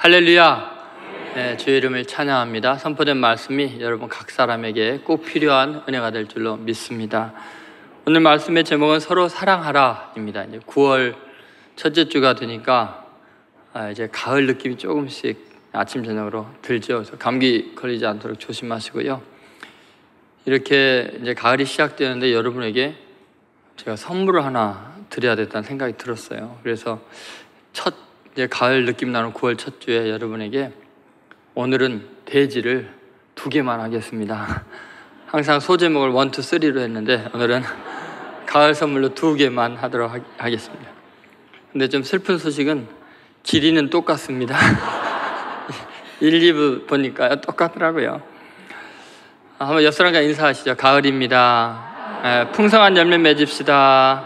할렐루야. 네, 주의 이름을 찬양합니다. 선포된 말씀이 여러분 각 사람에게 꼭 필요한 은혜가 될 줄로 믿습니다. 오늘 말씀의 제목은 서로 사랑하라입니다. 이제 9월 첫째 주가 되니까 이제 가을 느낌이 조금씩 아침 저녁으로 들죠. 그래서 감기 걸리지 않도록 조심하시고요. 이렇게 이제 가을이 시작되는데 여러분에게 제가 선물을 하나 드려야 됐다는 생각이 들었어요. 그래서 이제 가을 느낌 나는 9월 첫 주에 여러분에게 오늘은 대지를 2개만 하겠습니다. 항상 소제목을 1, 2, 3로 했는데 오늘은 가을 선물로 2개만 하도록 하겠습니다. 근데 좀 슬픈 소식은 길이는 똑같습니다. 1, 2부 보니까 똑같더라고요. 한번 옆 사람과 인사하시죠. 가을입니다. 풍성한 열매 맺읍시다.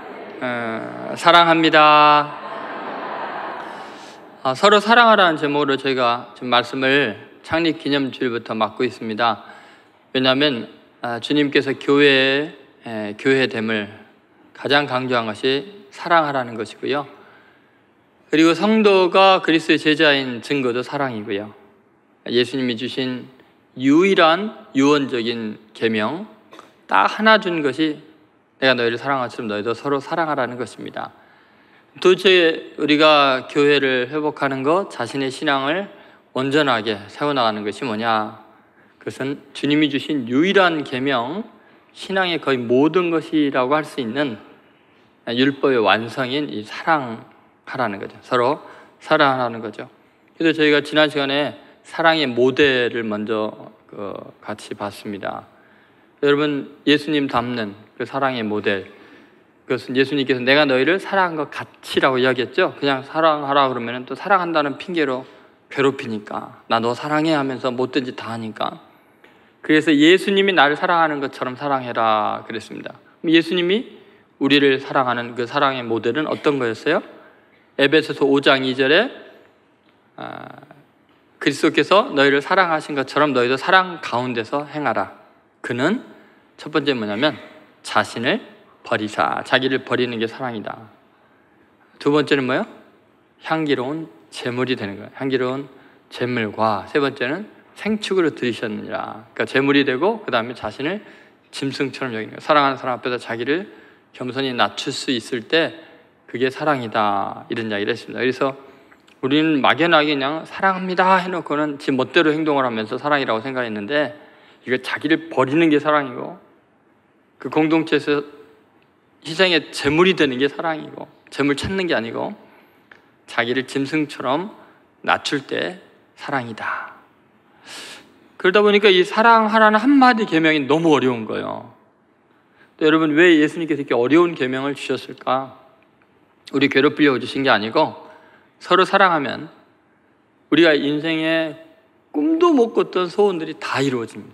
사랑합니다. 서로 사랑하라는 제목으로 저희가 지금 말씀을 창립 기념주일부터 맡고 있습니다. 왜냐하면 주님께서 교회됨을 가장 강조한 것이 사랑하라는 것이고요. 그리고 성도가 그리스도의 제자인 증거도 사랑이고요. 예수님이 주신 유일한 유언적인 계명 딱 하나 준 것이 내가 너희를 사랑한 것처럼 너희도 서로 사랑하라는 것입니다. 도대체 우리가 교회를 회복하는 것, 자신의 신앙을 온전하게 세워나가는 것이 뭐냐? 그것은 주님이 주신 유일한 계명, 신앙의 거의 모든 것이라고 할 수 있는 율법의 완성인 이 사랑하라는 거죠. 서로 사랑하라는 거죠. 그래서 저희가 지난 시간에 사랑의 모델을 먼저 같이 봤습니다. 여러분, 예수님 닮는 그 사랑의 모델, 그것은 예수님께서 내가 너희를 사랑한 것 같이라고 이야기했죠. 그냥 사랑하라 그러면 또 사랑한다는 핑계로 괴롭히니까, 나 너 사랑해 하면서 못된 짓 다 하니까. 그래서 예수님이 나를 사랑하는 것처럼 사랑해라 그랬습니다. 예수님이 우리를 사랑하는 그 사랑의 모델은 어떤 거였어요? 에베소서 5장 2절에 그리스도께서 너희를 사랑하신 것처럼 너희도 사랑 가운데서 행하라. 그는 첫 번째 뭐냐면 자신을 버리사, 자기를 버리는 게 사랑이다. 두 번째는 뭐예요? 향기로운 제물이 되는 거예요. 향기로운 제물과 세 번째는 생축으로 드리셨느니라. 그러니까 제물이 되고 그 다음에 자신을 짐승처럼 여기는 거예요. 사랑하는 사람 앞에서 자기를 겸손히 낮출 수 있을 때 그게 사랑이다, 이런 이야기를 했습니다. 그래서 우리는 막연하게 그냥 사랑합니다 해놓고는 지 멋대로 행동을 하면서 사랑이라고 생각했는데, 이거 자기를 버리는 게 사랑이고 그 공동체에서 희생의 제물이 되는 게 사랑이고, 제물 찾는 게 아니고 자기를 짐승처럼 낮출 때 사랑이다. 그러다 보니까 이 사랑하라는 한마디 계명이 너무 어려운 거예요. 또 여러분, 왜 예수님께서 이렇게 어려운 계명을 주셨을까? 우리 괴롭히려고 주신 게 아니고, 서로 사랑하면 우리가 인생에 꿈도 못 꿨던 소원들이 다 이루어집니다.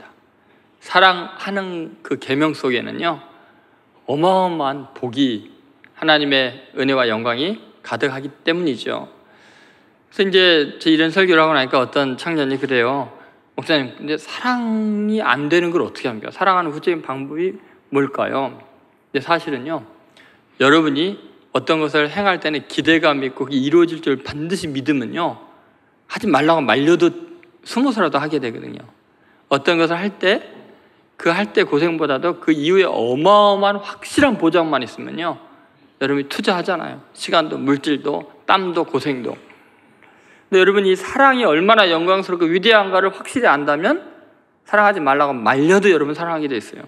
사랑하는 그 계명 속에는요, 어마어마한 복이, 하나님의 은혜와 영광이 가득하기 때문이죠. 그래서 이제 제 이런 설교를 하고 나니까 어떤 청년이 그래요. 목사님, 근데 사랑이 안 되는 걸 어떻게 합니까? 사랑하는 구체적인 방법이 뭘까요? 근데 사실은요, 여러분이 어떤 것을 행할 때는 기대감 있고 그게 이루어질 줄 반드시 믿으면요, 하지 말라고 말려도 숨어서라도 하게 되거든요. 어떤 것을 할 때 그 할 때 고생보다도 그 이후에 어마어마한 확실한 보장만 있으면요, 여러분이 투자하잖아요. 시간도, 물질도, 땀도, 고생도. 근데 여러분, 이 사랑이 얼마나 영광스럽고 위대한가를 확실히 안다면 사랑하지 말라고 말려도 여러분 사랑하게 돼 있어요.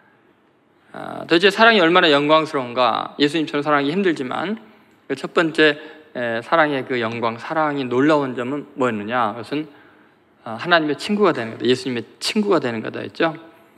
도대체 사랑이 얼마나 영광스러운가. 예수님처럼 사랑하기 힘들지만 첫 번째 사랑의 그 영광, 사랑이 놀라운 점은 뭐였느냐? 그것은 하나님의 친구가 되는 거다. 예수님의 친구가 되는 거다 했죠.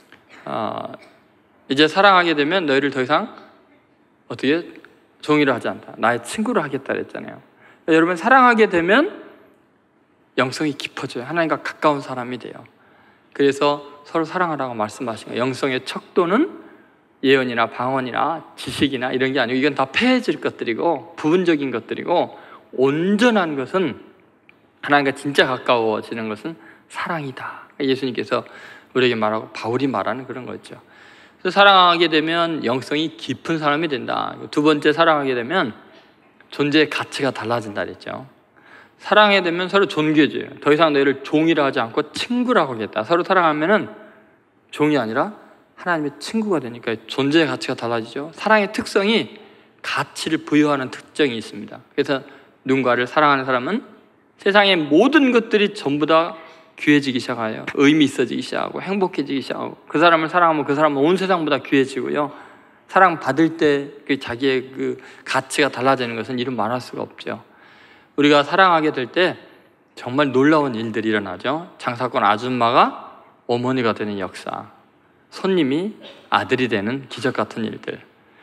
이제 사랑하게 되면 너희를 더 이상 어떻게 종이로 하지 않다, 나의 친구로 하겠다 그랬잖아요. 여러분, 사랑하게 되면 영성이 깊어져요. 하나님과 가까운 사람이 돼요. 그래서 서로 사랑하라고 말씀하신 거예요. 영성의 척도는 예언이나 방언이나 지식이나 이런 게 아니고, 이건 다 폐해질 것들이고 부분적인 것들이고, 온전한 것은, 하나님과 진짜 가까워지는 것은 사랑이다. 예수님께서 우리에게 말하고 바울이 말하는 그런 거죠. 그래서 사랑하게 되면 영성이 깊은 사람이 된다. 두 번째, 사랑하게 되면 존재의 가치가 달라진다 그랬죠. 사랑하게 되면 서로 존귀해져요. 더 이상 너희를 종이라 하지 않고 친구라고 하겠다. 서로 사랑하면은 종이 아니라 하나님의 친구가 되니까 존재의 가치가 달라지죠. 사랑의 특성이 가치를 부여하는 특징이 있습니다. 그래서 누군가를 사랑하는 사람은 세상의 모든 것들이 전부 다 귀해지기 시작해요. 의미 있어지기 시작하고 행복해지기 시작하고, 그 사람을 사랑하면 그 사람은 온 세상보다 귀해지고요. 사랑받을 때 자기의 그 가치가 달라지는 것은 이루 말할 수가 없죠. 우리가 사랑하게 될 때 정말 놀라운 일들이 일어나죠. 장사꾼 아줌마가 어머니가 되는 역사, 손님이 아들이 되는 기적 같은 일들.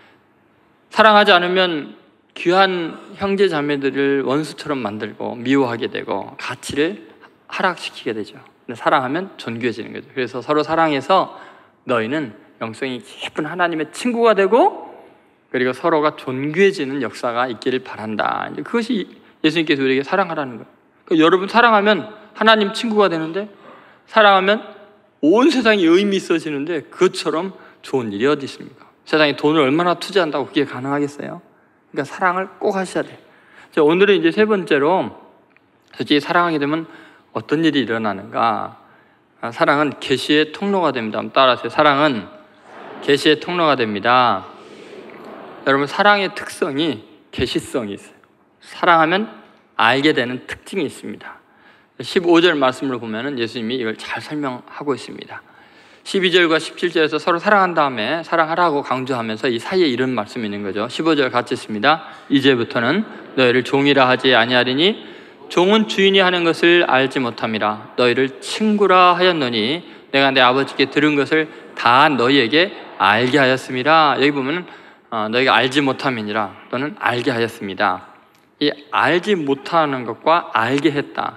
사랑하지 않으면 귀한 형제 자매들을 원수처럼 만들고 미워하게 되고 가치를 하락시키게 되죠. 근데 사랑하면 존귀해지는 거죠. 그래서 서로 사랑해서 너희는 영성이 깊은 하나님의 친구가 되고, 그리고 서로가 존귀해지는 역사가 있기를 바란다. 이제 그것이 예수님께서 우리에게 사랑하라는 거예요. 그러니까 여러분 사랑하면 하나님 친구가 되는데, 사랑하면 온 세상이 의미 있어지는데, 그것처럼 좋은 일이 어디 있습니까? 세상에 돈을 얼마나 투자한다고 그게 가능하겠어요? 그러니까 사랑을 꼭 하셔야 돼요. 자, 오늘은 이제 세 번째로, 솔직히 사랑하게 되면 어떤 일이 일어나는가? 사랑은 계시의 통로가 됩니다. 한번 따라하세요. 사랑은 계시의 통로가 됩니다. 여러분, 사랑의 특성이 계시성이 있어요. 사랑하면 알게 되는 특징이 있습니다. 15절 말씀을 보면 예수님이 이걸 잘 설명하고 있습니다. 12절과 17절에서 서로 사랑한 다음에 사랑하라고 강조하면서 이 사이에 이런 말씀이 있는 거죠. 15절 같이 읽습니다. 이제부터는 너희를 종이라 하지 아니하리니 종은 주인이 하는 것을 알지 못함이라. 너희를 친구라 하였노니 내가 내 아버지께 들은 것을 다 너희에게 알게 하였습니다. 여기 보면 너희가 알지 못함이니라 또는 알게 하였습니다. 이 알지 못하는 것과 알게 했다,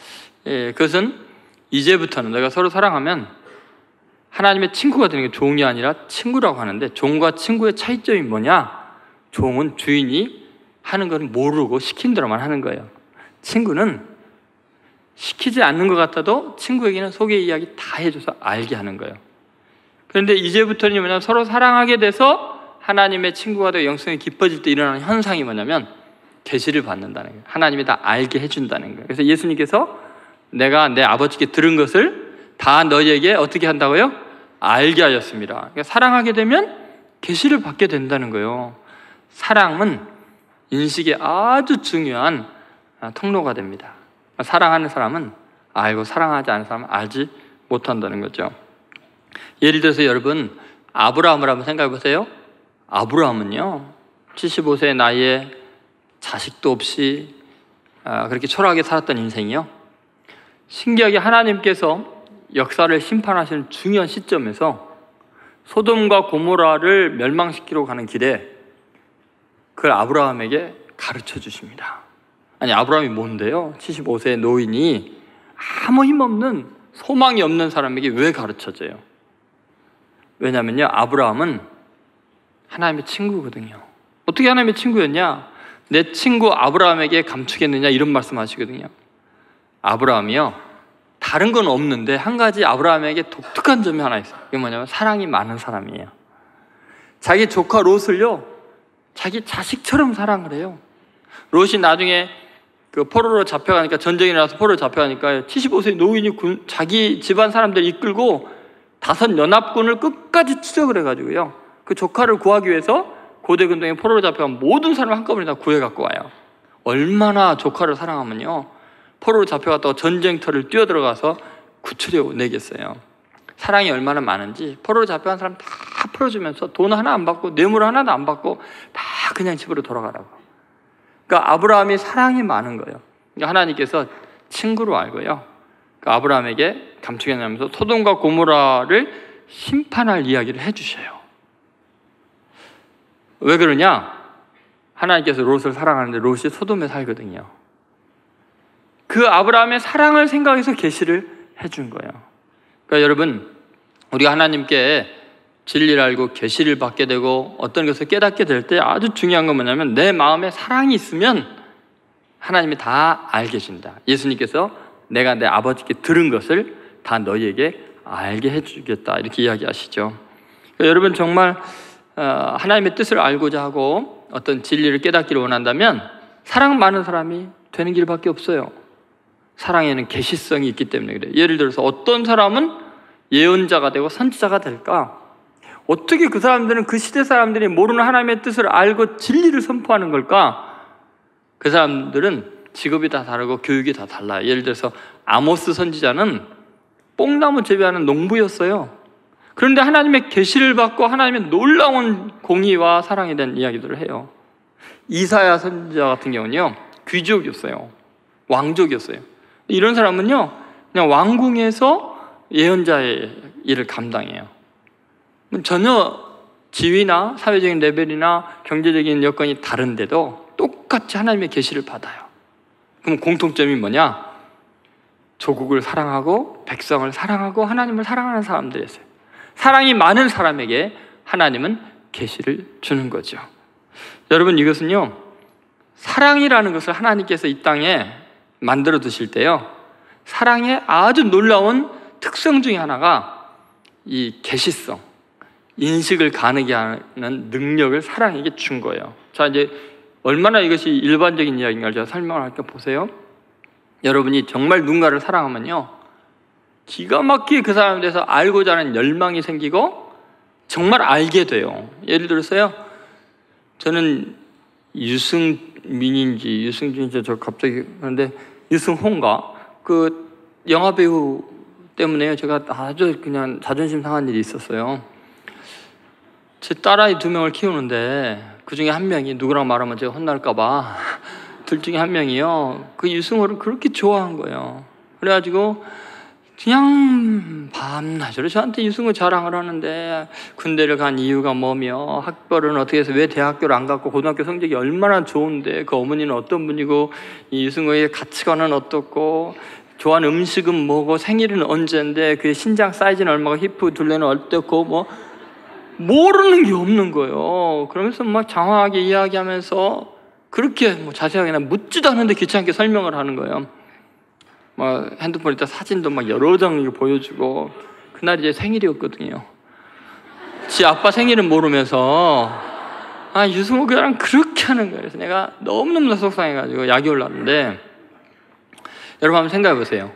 그것은 이제부터는 너희가 서로 사랑하면 하나님의 친구가 되는 게 종이 아니라 친구라고 하는데, 종과 친구의 차이점이 뭐냐? 종은 주인이 하는 건 모르고 시킨 대로만 하는 거예요. 친구는 시키지 않는 것 같아도 친구에게는 속의 이야기 다 해줘서 알게 하는 거예요. 그런데 이제부터는 뭐냐면 서로 사랑하게 돼서 하나님의 친구가 되고 영성이 깊어질 때 일어나는 현상이 뭐냐면 계시를 받는다는 거예요. 하나님이 다 알게 해준다는 거예요. 그래서 예수님께서 내가 내 아버지께 들은 것을 다 너희에게 어떻게 한다고요? 알게 하였습니다. 그러니까 사랑하게 되면 계시를 받게 된다는 거예요. 사랑은 인식에 아주 중요한 통로가 됩니다. 사랑하는 사람은 알고 사랑하지 않는 사람은 알지 못한다는 거죠. 예를 들어서 여러분 아브라함을 한번 생각해 보세요. 아브라함은요 75세의 나이에 자식도 없이 그렇게 초라하게 살았던 인생이요, 신기하게 하나님께서 역사를 심판하시는 중요한 시점에서 소돔과 고모라를 멸망시키러 가는 길에 그걸 아브라함에게 가르쳐 주십니다. 아니, 아브라함이 뭔데요? 75세의 노인이 아무 힘없는, 소망이 없는 사람에게 왜 가르쳐줘요? 왜냐면요, 아브라함은 하나님의 친구거든요. 어떻게 하나님의 친구였냐? 내 친구 아브라함에게 감추겠느냐, 이런 말씀 하시거든요. 아브라함이요, 다른 건 없는데 한 가지 아브라함에게 독특한 점이 하나 있어요. 그게 뭐냐면 사랑이 많은 사람이에요. 자기 조카 롯을요 자기 자식처럼 사랑을 해요. 롯이 나중에 그 포로로 잡혀가니까, 전쟁이 나서 포로로 잡혀가니까 75세의 노인이 자기 집안 사람들 이끌고 5 연합군을 끝까지 추적을 해가지고요 그 조카를 구하기 위해서 고대 근동에 포로로 잡혀간 모든 사람을 한꺼번에 다 구해갖고 와요. 얼마나 조카를 사랑하면요 포로로 잡혀갔다고 전쟁터를 뛰어들어가서 구출해 내겠어요. 사랑이 얼마나 많은지 포로로 잡혀간 사람 다 풀어주면서 돈 하나 안 받고 뇌물 하나도 안 받고 다 그냥 집으로 돌아가라고. 그러니까 아브라함이 사랑이 많은 거예요. 그러니까 하나님께서 친구로 알고요 그 아브라함에게 감추겠냐면서 소돔과 고모라를 심판할 이야기를 해주셔요. 왜 그러냐? 하나님께서 롯을 사랑하는데 롯이 소돔에 살거든요. 그 아브라함의 사랑을 생각해서 계시를 해준 거예요. 그러니까 여러분, 우리가 하나님께 진리를 알고 계시를 받게 되고 어떤 것을 깨닫게 될 때 아주 중요한 건 뭐냐면 내 마음에 사랑이 있으면 하나님이 다 알게 해준다. 예수님께서 내가 내 아버지께 들은 것을 다 너희에게 알게 해주겠다, 이렇게 이야기하시죠. 그러니까 여러분 정말 하나님의 뜻을 알고자 하고 어떤 진리를 깨닫기를 원한다면 사랑 많은 사람이 되는 길밖에 없어요. 사랑에는 계시성이 있기 때문에 그래요. 예를 들어서 어떤 사람은 예언자가 되고 선지자가 될까? 어떻게 그 사람들은 그 시대 사람들이 모르는 하나님의 뜻을 알고 진리를 선포하는 걸까? 그 사람들은 직업이 다 다르고 교육이 다 달라요. 예를 들어서 아모스 선지자는 뽕나무 재배하는 농부였어요. 그런데 하나님의 계시를 받고 하나님의 놀라운 공의와 사랑에 대한 이야기들을 해요. 이사야 선지자 같은 경우는요, 귀족이었어요. 왕족이었어요. 이런 사람은요, 그냥 왕궁에서 예언자의 일을 감당해요. 전혀 지위나 사회적인 레벨이나 경제적인 여건이 다른데도 똑같이 하나님의 계시를 받아요. 그럼 공통점이 뭐냐? 조국을 사랑하고 백성을 사랑하고 하나님을 사랑하는 사람들이었어요. 사랑이 많은 사람에게 하나님은 계시를 주는 거죠. 여러분, 이것은요, 사랑이라는 것을 하나님께서 이 땅에 만들어 두실 때요, 사랑의 아주 놀라운 특성 중에 하나가 이 계시성, 인식을 가능하게 하는 능력을 사랑에게 준 거예요. 자, 이제 얼마나 이것이 일반적인 이야기인가를 제가 설명을 할까 보세요. 여러분이 정말 누군가를 사랑하면요, 기가 막히게 그 사람에 대해서 알고자 하는 열망이 생기고 정말 알게 돼요. 예를 들어서요, 저는 유승민인지 유승준인지 저 갑자기 그런데 유승호인가 그 영화 배우 때문에 제가 아주 그냥 자존심 상한 일이 있었어요. 제 딸아이 2명을 키우는데 그 중에 한 명이 누구랑 말하면 제가 혼날까봐 둘 중에 한 명이요, 그 유승호를 그렇게 좋아한 거예요. 그래가지고 그냥 밤낮으로 저한테 유승호 자랑을 하는데 군대를 간 이유가 뭐며 학벌은 어떻게 해서 왜 대학교를 안 갔고 고등학교 성적이 얼마나 좋은데 그 어머니는 어떤 분이고 이 유승호의 가치관은 어떻고 좋아하는 음식은 뭐고 생일은 언제인데 그 신장 사이즈는 얼마고 히프 둘레는 어떻고 뭐 모르는 게 없는 거예요. 그러면서 막 장황하게 이야기하면서 그렇게 뭐 자세하게 묻지도 않는데 귀찮게 설명을 하는 거예요. 막 핸드폰에다 사진도 막 여러 장 보여주고, 그날이 제 생일이었거든요. 지 아빠 생일은 모르면서 유승호 교랑 그렇게 하는 거예요. 그래서 내가 너무너무 속상해가지고 약이 올랐는데, 여러분 한번 생각해 보세요.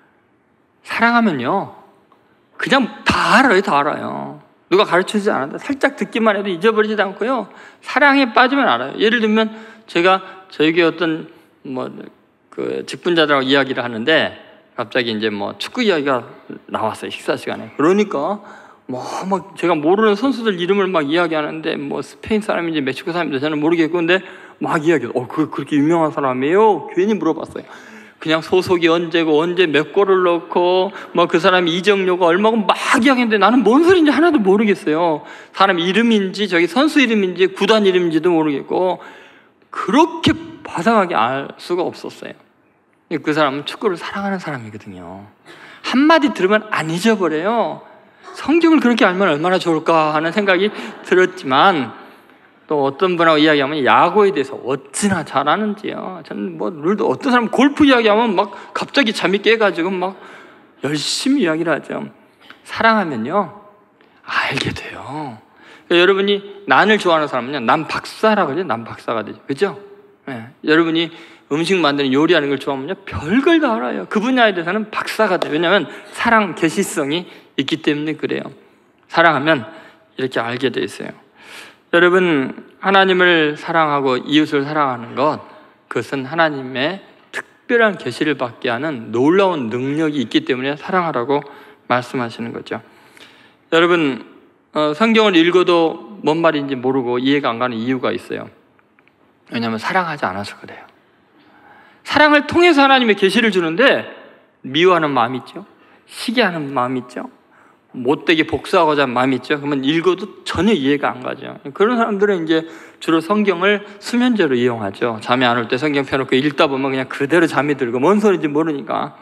사랑하면요 그냥 다 알아요. 다 알아요. 누가 가르쳐주지 않아도 살짝 듣기만 해도 잊어버리지도 않고요, 사랑에 빠지면 알아요. 예를 들면 제가 저희 교회 어떤 그 직분자들하고 이야기를 하는데 갑자기 이제 축구 이야기가 나왔어요, 식사 시간에. 그러니까 막 제가 모르는 선수들 이름을 막 이야기하는데 스페인 사람인지 멕시코 사람인지 저는 모르겠고, 근데 막 이야기해요. 그렇게 유명한 사람이에요? 괜히 물어봤어요. 그냥 소속이 언제고 언제 몇 골을 넣고 그 사람이 이적료가 얼마고 막 이야기했는데 나는 뭔 소리인지 하나도 모르겠어요. 사람 이름인지 저기 선수 이름인지 구단 이름인지도 모르겠고 그렇게 바상하게 알 수가 없었어요. 그 사람은 축구를 사랑하는 사람이거든요. 한마디 들으면 안 잊어버려요. 성경을 그렇게 알면 얼마나 좋을까 하는 생각이 들었지만, 또 어떤 분하고 이야기하면 야구에 대해서 어찌나 잘 아는지요. 저는 룰도, 어떤 사람 골프 이야기하면 막 갑자기 잠이 깨가지고 막 열심히 이야기를 하죠. 사랑하면요 알게 돼요. 여러분이 난을 좋아하는 사람은요 난 박사라고 그러죠. 난 박사가 되죠. 그죠? 네. 여러분이 음식 만드는 요리하는 걸 좋아하면요 별걸 다 알아요. 그 분야에 대해서는 박사가 돼요. 왜냐하면 사랑 계시성이 있기 때문에 그래요. 사랑하면 이렇게 알게 돼 있어요. 여러분, 하나님을 사랑하고 이웃을 사랑하는 것, 그것은 하나님의 특별한 계시를 받게 하는 놀라운 능력이 있기 때문에 사랑하라고 말씀하시는 거죠. 여러분, 성경을 읽어도 뭔 말인지 모르고 이해가 안 가는 이유가 있어요. 왜냐하면 사랑하지 않아서 그래요. 사랑을 통해서 하나님의 계시를 주는데 미워하는 마음이 있죠. 시기하는 마음이 있죠. 못되게 복수하고자 하는 마음이 있죠. 그러면 읽어도 전혀 이해가 안 가죠. 그런 사람들은 이제 주로 성경을 수면제로 이용하죠. 잠이 안 올 때 성경 펴놓고 읽다 보면 그냥 그대로 잠이 들고 뭔 소리인지 모르니까.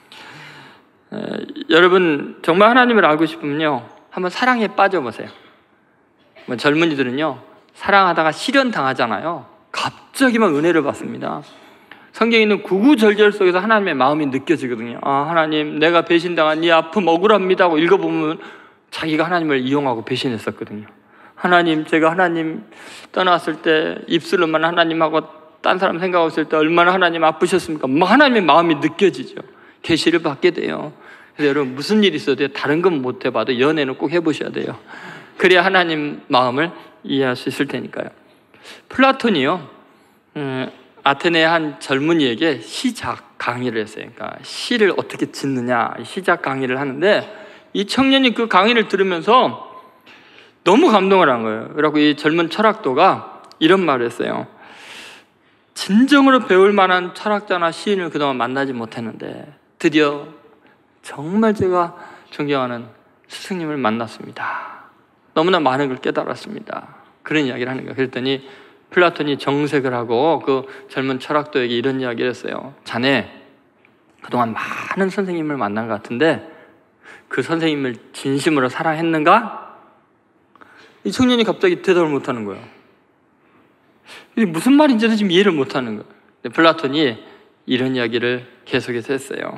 여러분, 정말 하나님을 알고 싶으면요 한번 사랑에 빠져보세요. 젊은이들은요 사랑하다가 실현당하잖아요. 갑자기 막 은혜를 받습니다. 성경에 있는 구구절절 속에서 하나님의 마음이 느껴지거든요. 하나님, 내가 배신당한 이 아픔 억울합니다 하고 읽어보면 자기가 하나님을 이용하고 배신했었거든요. 하나님, 제가 하나님 떠났을 때 입술로만 하나님하고 딴 사람 생각했을 때 얼마나 하나님 아프셨습니까? 하나님의 마음이 느껴지죠. 계시를 받게 돼요. 그래서 여러분 무슨 일이 있어도 다른 건 못 해봐도 연애는 꼭 해보셔야 돼요. 그래야 하나님 마음을 이해할 수 있을 테니까요. 플라톤이요, 아테네의 한 젊은이에게 시작 강의를 했어요. 그러니까 시를 어떻게 짓느냐 시작 강의를 하는데, 이 청년이 그 강의를 들으면서 너무 감동을 한 거예요. 그래서 이 젊은 철학도가 이런 말을 했어요. 진정으로 배울 만한 철학자나 시인을 그동안 만나지 못했는데 드디어 정말 제가 존경하는 스승님을 만났습니다. 너무나 많은 걸 깨달았습니다. 그런 이야기를 하는 거예요. 그랬더니 플라톤이 정색을 하고 그 젊은 철학도에게 이런 이야기를 했어요. 자네 그동안 많은 선생님을 만난 것 같은데 그 선생님을 진심으로 사랑했는가? 이 청년이 갑자기 대답을 못하는 거예요. 이게 무슨 말인지도 지금 이해를 못하는 거예요. 플라톤이 이런 이야기를 계속해서 했어요.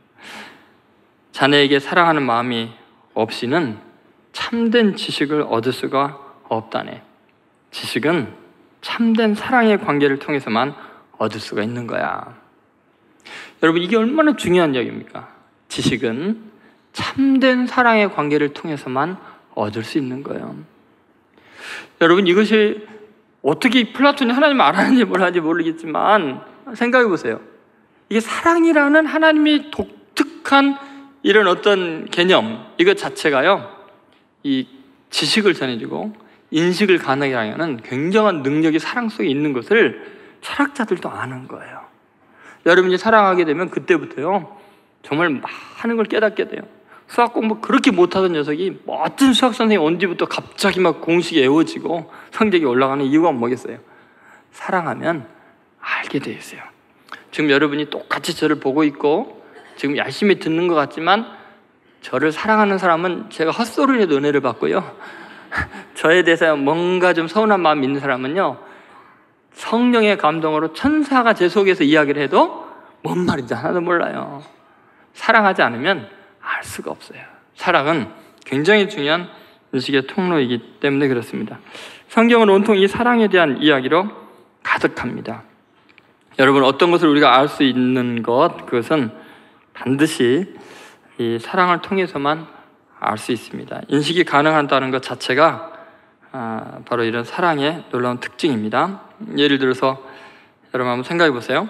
자네에게 사랑하는 마음이 없이는 참된 지식을 얻을 수가 없다네. 지식은 참된 사랑의 관계를 통해서만 얻을 수가 있는 거야. 여러분, 이게 얼마나 중요한 이야기입니까? 지식은 참된 사랑의 관계를 통해서만 얻을 수 있는 거예요. 여러분, 이것이 어떻게 플라톤이 하나님을 알았는지 몰랐는지 모르겠지만 생각해 보세요. 이게 사랑이라는 하나님의 독특한 이런 어떤 개념, 이것 자체가요, 이 지식을 전해주고 인식을 가능하게 하는 굉장한 능력이 사랑 속에 있는 것을 철학자들도 아는 거예요. 여러분이 사랑하게 되면 그때부터요 정말 많은 걸 깨닫게 돼요. 수학 공부 그렇게 못하던 녀석이 멋진 수학 선생님 온 뒤부터 갑자기 막 공식이 외워지고 성적이 올라가는 이유가 뭐겠어요? 사랑하면 알게 돼 있어요. 지금 여러분이 똑같이 저를 보고 있고 지금 열심히 듣는 것 같지만 저를 사랑하는 사람은 제가 헛소리라도 은혜를 받고요, 저에 대해서 뭔가 좀 서운한 마음이 있는 사람은요 성령의 감동으로 천사가 제 속에서 이야기를 해도 뭔 말인지 하나도 몰라요. 사랑하지 않으면 알 수가 없어요. 사랑은 굉장히 중요한 인식의 통로이기 때문에 그렇습니다. 성경은 온통 이 사랑에 대한 이야기로 가득합니다. 여러분, 어떤 것을 우리가 알 수 있는 것, 그것은 반드시 이 사랑을 통해서만 알 수 있습니다. 인식이 가능하다는 것 자체가 바로 이런 사랑의 놀라운 특징입니다. 예를 들어서 여러분 한번 생각해 보세요.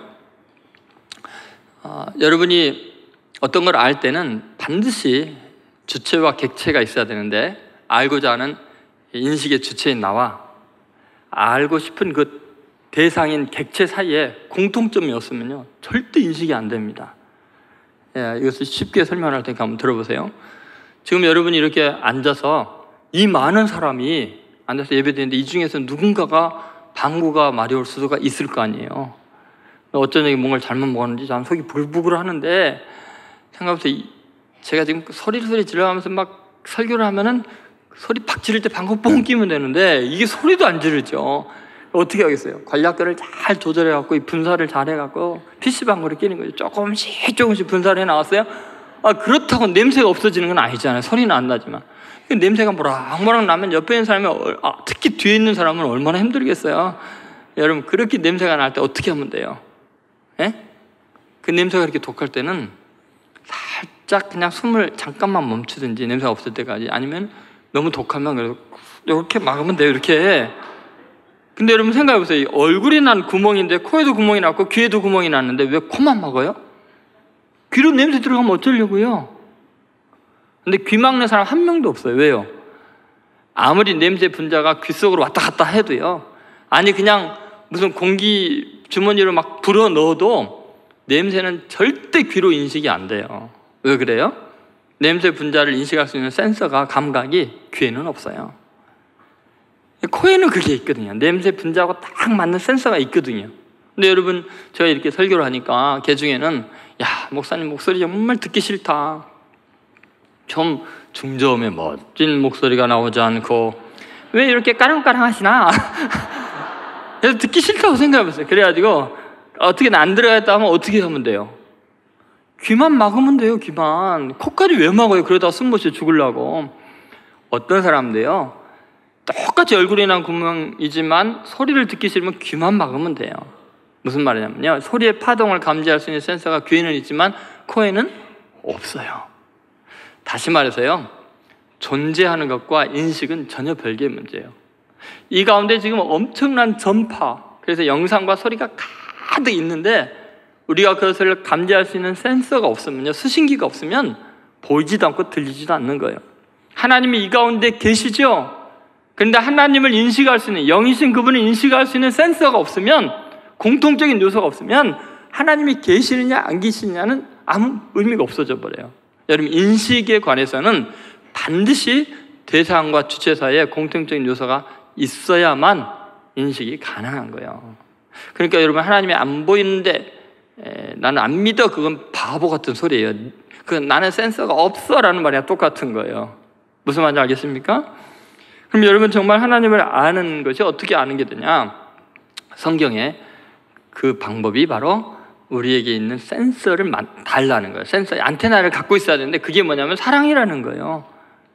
여러분이 어떤 걸 알 때는 반드시 주체와 객체가 있어야 되는데, 알고자 하는 인식의 주체인 나와 알고 싶은 그 대상인 객체 사이에 공통점이 없으면요 절대 인식이 안 됩니다. 이것을 쉽게 설명할 테니까 한번 들어보세요. 지금 여러분이 이렇게 앉아서 이 많은 사람이 앉아서 예배드리는데 이 중에서 누군가가 방구가 마려울 수가 있을 거 아니에요. 어쩐 얘기 뭔가를 잘못 먹었는지 난 속이 부글부글 하는데, 생각해보세요. 제가 지금 소리 질러가면서 막 설교를 하면은 소리 팍 지를 때 방구 뽕 끼면 되는데 이게 소리도 안 지르죠. 어떻게 하겠어요? 관략근을 잘 조절해갖고 이 분사를 잘 해갖고 PC방구를 끼는 거죠. 조금씩 분사를 해나왔어요. 그렇다고 냄새가 없어지는 건 아니잖아요. 소리는 안 나지만 냄새가 모락모락 나면 옆에 있는 사람이 특히 뒤에 있는 사람은 얼마나 힘들겠어요. 여러분, 그렇게 냄새가 날 때 어떻게 하면 돼요? 그 냄새가 이렇게 독할 때는 살짝 그냥 숨을 잠깐만 멈추든지, 냄새가 없을 때까지, 아니면 너무 독하면 이렇게 막으면 돼요. 이렇게. 근데 여러분 생각해보세요. 얼굴이 난 구멍인데 코에도 구멍이 났고 귀에도 구멍이 났는데 왜 코만 막아요? 귀로 냄새 들어가면 어쩌려고요? 근데 귀 막는 사람 한 명도 없어요. 왜요? 아무리 냄새 분자가 귀 속으로 왔다 갔다 해도요, 아니 그냥 무슨 공기 주머니로 막 불어 넣어도 냄새는 절대 귀로 인식이 안 돼요. 왜 그래요? 냄새 분자를 인식할 수 있는 센서가, 감각이 귀에는 없어요. 코에는 그게 있거든요. 냄새 분자하고 딱 맞는 센서가 있거든요. 근데 여러분, 제가 이렇게 설교를 하니까 개 중에는 야, 목사님 목소리 정말 듣기 싫다, 좀 중저음의 멋진 목소리가 나오지 않고 왜 이렇게 까랑까랑 하시나? 그래서 듣기 싫다고 생각해봤어요. 그래가지고 어떻게 안 들어가겠다 하면 어떻게 하면 돼요? 귀만 막으면 돼요. 귀만. 코까지 왜 막아요? 그러다가 숨 못 쉬어 죽으려고. 어떤 사람들요, 똑같이 얼굴이 난 구멍이지만 소리를 듣기 싫으면 귀만 막으면 돼요. 무슨 말이냐면요, 소리의 파동을 감지할 수 있는 센서가 귀에는 있지만 코에는 없어요. 다시 말해서요, 존재하는 것과 인식은 전혀 별개의 문제예요. 이 가운데 지금 엄청난 전파, 그래서 영상과 소리가 가득 있는데 우리가 그것을 감지할 수 있는 센서가 없으면요, 수신기가 없으면 보이지도 않고 들리지도 않는 거예요. 하나님이 이 가운데 계시죠? 그런데 하나님을 인식할 수 있는, 영이신 그분을 인식할 수 있는 센서가 없으면, 공통적인 요소가 없으면 하나님이 계시느냐 안 계시느냐는 아무 의미가 없어져 버려요. 여러분, 인식에 관해서는 반드시 대상과 주체 사이에 공통적인 요소가 있어야만 인식이 가능한 거예요. 그러니까 여러분, 하나님이 안 보이는데 나는 안 믿어, 그건 바보 같은 소리예요. 나는 센서가 없어 라는 말이랑 똑같은 거예요. 무슨 말인지 알겠습니까? 그럼 여러분, 정말 하나님을 아는 것이 어떻게 아는 게 되냐? 성경에 그 방법이 바로 우리에게 있는 센서를 달라는 거예요. 센서, 안테나를 갖고 있어야 되는데 그게 뭐냐면 사랑이라는 거예요.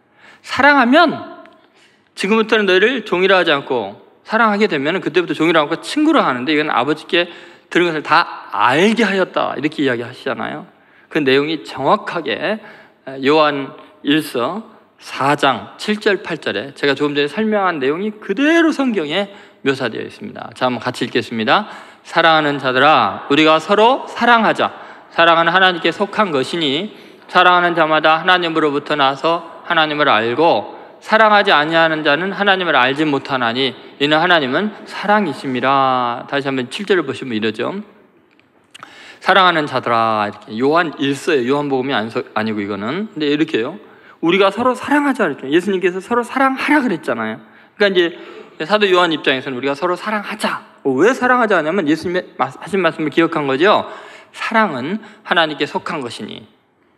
사랑하면 지금부터는 너희를 종이라 하지 않고, 사랑하게 되면 그때부터 종이라 하고 친구로 하는데, 이건 아버지께 들은 것을 다 알게 하였다 이렇게 이야기하시잖아요. 그 내용이 정확하게 요한 1서 4장 7절 8절에 제가 조금 전에 설명한 내용이 그대로 성경에 묘사되어 있습니다. 자, 한번 같이 읽겠습니다. 사랑하는 자들아, 우리가 서로 사랑하자. 사랑은 하나님께 속한 것이니 사랑하는 자마다 하나님으로부터 나서 하나님을 알고, 사랑하지 아니하는 자는 하나님을 알지 못하나니 이는 하나님은 사랑이심이라. 다시 한번 7절을 보시면 이러죠. 사랑하는 자들아, 이렇게 요한 1서예요. 요한복음이 아니고 이거는. 근데 이렇게요. 우리가 서로 사랑하자 이렇게. 예수님께서 서로 사랑하라 그랬잖아요. 그러니까 이제 사도 요한 입장에서는 우리가 서로 사랑하자. 왜 사랑하자 하냐면 예수님이 하신 말씀을 기억한 거죠. 사랑은 하나님께 속한 것이니.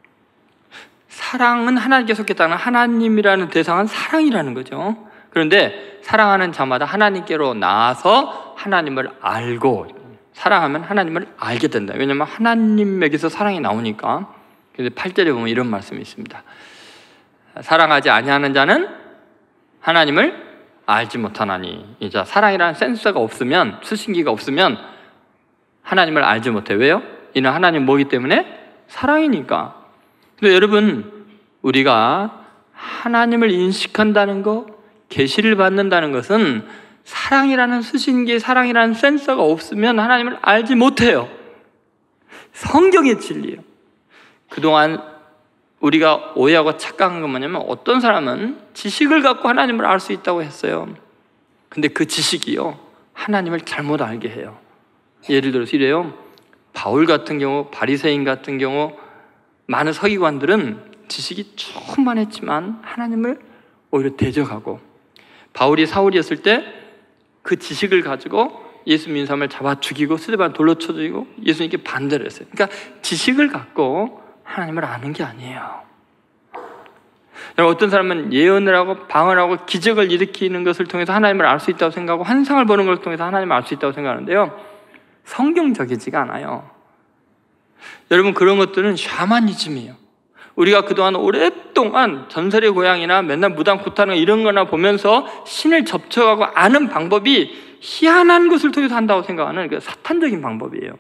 사랑은 하나님께 속했다는, 하나님이라는 대상은 사랑이라는 거죠. 그런데 사랑하는 자마다 하나님께로 나아서 하나님을 알고, 사랑하면 하나님을 알게 된다. 왜냐하면 하나님에게서 사랑이 나오니까. 그래서 8절에 보면 이런 말씀이 있습니다. 사랑하지 아니하는 자는 하나님을 알지 못하나니. 이제 사랑이라는 센서가 없으면, 수신기가 없으면 하나님을 알지 못해. 왜요? 이는 하나님 뭐기 때문에? 사랑이니까. 근데 여러분, 우리가 하나님을 인식한다는 거, 계시를 받는다는 것은 사랑이라는 수신기, 사랑이라는 센서가 없으면 하나님을 알지 못해요. 성경의 진리예요. 그동안 우리가 오해하고 착각한 건 뭐냐면, 어떤 사람은 지식을 갖고 하나님을 알 수 있다고 했어요. 근데 그 지식이요, 하나님을 잘못 알게 해요. 예를 들어서 이래요. 바울 같은 경우, 바리새인 같은 경우, 많은 서기관들은 지식이 충만했지만 하나님을 오히려 대적하고, 바울이 사울이었을 때 그 지식을 가지고 예수 믿는 사람을 잡아 죽이고 스데반 돌로 쳐 죽이고 예수님께 반대를 했어요. 그러니까 지식을 갖고 하나님을 아는 게 아니에요. 어떤 사람은 예언을 하고 방언을 하고 기적을 일으키는 것을 통해서 하나님을 알 수 있다고 생각하고, 환상을 보는 것을 통해서 하나님을 알 수 있다고 생각하는데요, 성경적이지가 않아요. 여러분, 그런 것들은 샤머니즘이에요. 우리가 그동안 오랫동안 전설의 고향이나 맨날 무당 굿하는 이런 거나 보면서 신을 접촉하고 아는 방법이 희한한 것을 통해서 한다고 생각하는 그 사탄적인 방법이에요.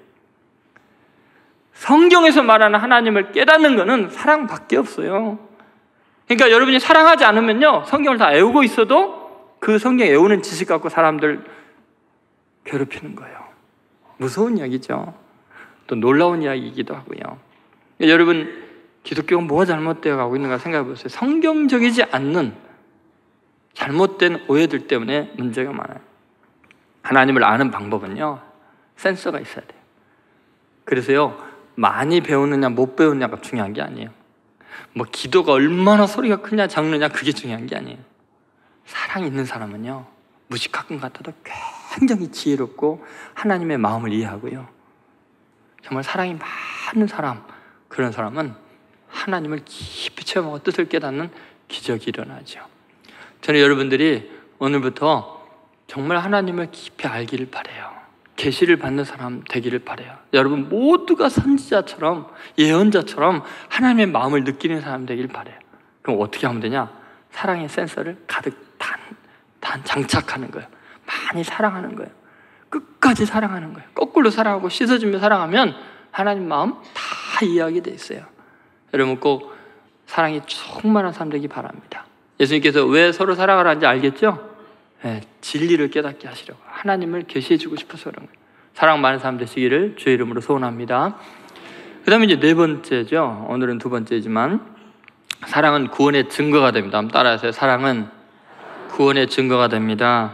성경에서 말하는 하나님을 깨닫는 것은 사랑밖에 없어요. 그러니까 여러분이 사랑하지 않으면요, 성경을 다 외우고 있어도 그 성경 외우는 지식 갖고 사람들 괴롭히는 거예요. 무서운 이야기죠. 또 놀라운 이야기이기도 하고요. 여러분, 기독교가 뭐가 잘못되어 가고 있는가 생각해 보세요. 성경적이지 않는 잘못된 오해들 때문에 문제가 많아요. 하나님을 아는 방법은요, 센서가 있어야 돼요. 그래서요, 많이 배우느냐 못 배우느냐가 중요한 게 아니에요. 뭐 기도가 얼마나 소리가 크냐 작느냐 그게 중요한 게 아니에요. 사랑이 있는 사람은요, 무식한 것 같아도 굉장히 지혜롭고 하나님의 마음을 이해하고요, 정말 사랑이 많은 사람, 그런 사람은 하나님을 깊이 체험하고 뜻을 깨닫는 기적이 일어나죠. 저는 여러분들이 오늘부터 정말 하나님을 깊이 알기를 바라요. 계시를 받는 사람 되기를 바라요. 여러분 모두가 선지자처럼, 예언자처럼 하나님의 마음을 느끼는 사람 되기를 바라요. 그럼 어떻게 하면 되냐? 사랑의 센서를 가득 장착하는 거예요. 많이 사랑하는 거예요. 끝까지 사랑하는 거예요. 거꾸로 사랑하고 씻어주며 사랑하면 하나님 마음 다 이해하게 돼 있어요. 여러분 꼭 사랑이 충만한 삶 되기 바랍니다. 예수님께서 왜 서로 사랑하라는지 알겠죠? 네, 진리를 깨닫게 하시려고, 하나님을 계시해 주고 싶어서 그런 거예요. 사랑 많은 사람 되시기를 주의 이름으로 소원합니다. 그 다음에 이제 네 번째죠. 오늘은 두 번째지만, 사랑은 구원의 증거가 됩니다. 한번 따라하세요. 사랑은 구원의 증거가 됩니다.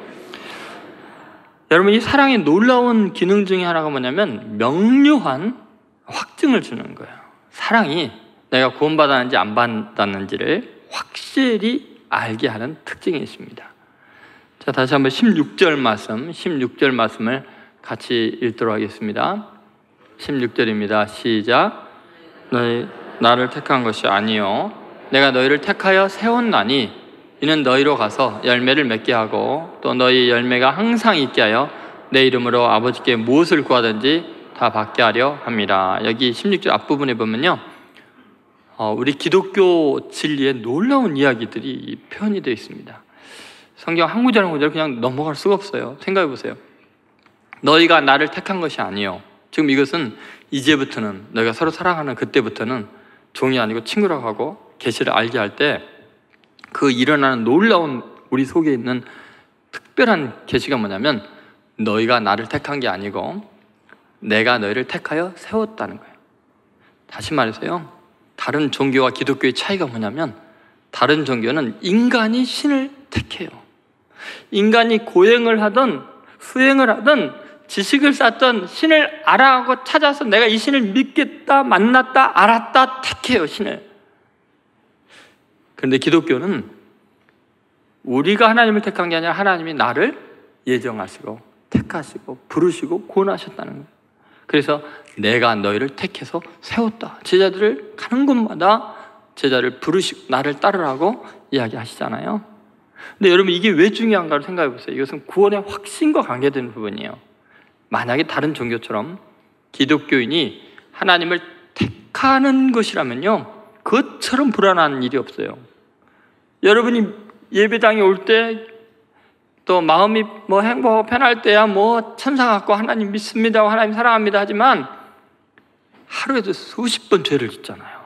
여러분, 이 사랑의 놀라운 기능 중에 하나가 뭐냐면 명료한 확증을 주는 거예요. 사랑이 내가 구원받았는지 안 받았는지를 확실히 알게 하는 특징이 있습니다. 자, 다시 한번 16절 말씀을 같이 읽도록 하겠습니다. 16절입니다. 시작. 너희 나를 택한 것이 아니요 내가 너희를 택하여 세웠나니 이는 너희로 가서 열매를 맺게 하고 또 너희 열매가 항상 있게 하여 내 이름으로 아버지께 무엇을 구하든지 다 받게 하려 합니다. 여기 16절 앞부분에 보면요, 우리 기독교 진리의 놀라운 이야기들이 표현이 되어 있습니다. 성경 한 구절 한 구절 그냥 넘어갈 수가 없어요. 생각해 보세요. 너희가 나를 택한 것이 아니요. 지금 이것은 이제부터는, 너희가 서로 사랑하는 그때부터는 종이 아니고 친구라고 하고 계시를 알게 할 때 그 일어나는 놀라운 우리 속에 있는 특별한 계시가 뭐냐면, 너희가 나를 택한 게 아니고 내가 너희를 택하여 세웠다는 거예요. 다시 말해서요, 다른 종교와 기독교의 차이가 뭐냐면, 다른 종교는 인간이 신을 택해요. 인간이 고행을 하든 수행을 하든 지식을 쌓던 신을 알아가고 찾아서 내가 이 신을 믿겠다, 만났다, 알았다, 택해요, 신을. 그런데 기독교는 우리가 하나님을 택한 게 아니라 하나님이 나를 예정하시고 택하시고 부르시고 구원하셨다는 거예요. 그래서 내가 너희를 택해서 세웠다. 제자들을 가는 곳마다 제자를 부르시고 나를 따르라고 이야기하시잖아요. 근데 여러분, 이게 왜 중요한가를 생각해 보세요. 이것은 구원의 확신과 관계되는 부분이에요. 만약에 다른 종교처럼 기독교인이 하나님을 택하는 것이라면요, 그것처럼 불안한 일이 없어요. 여러분이 예배당에 올 때 또 마음이 뭐 행복하고 편할 때야 뭐 천사 같고 하나님 믿습니다, 하나님 사랑합니다 하지만 하루에도 수십 번 죄를 짓잖아요.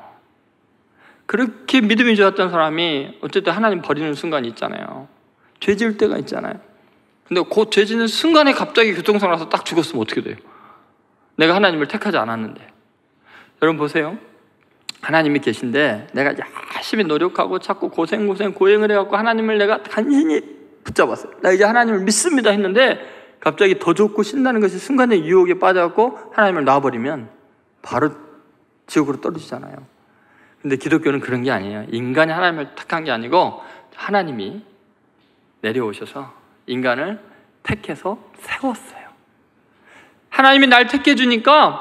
그렇게 믿음이 좋았던 사람이 어쨌든 하나님 버리는 순간이 있잖아요. 죄 지을 때가 있잖아요. 근데 그 죄 짓는 순간에 갑자기 교통사고 나서 딱 죽었으면 어떻게 돼요? 내가 하나님을 택하지 않았는데. 여러분 보세요. 하나님이 계신데 내가 열심히 노력하고 자꾸 고행을 해갖고 하나님을 내가 간신히 붙잡았어요. 나 이제 하나님을 믿습니다 했는데 갑자기 더 좋고 신나는 것이 순간에 유혹에 빠져갖고 하나님을 놔버리면 바로 지옥으로 떨어지잖아요. 근데 기독교는 그런 게 아니에요. 인간이 하나님을 택한 게 아니고 하나님이 내려오셔서 인간을 택해서 세웠어요. 하나님이 날 택해 주니까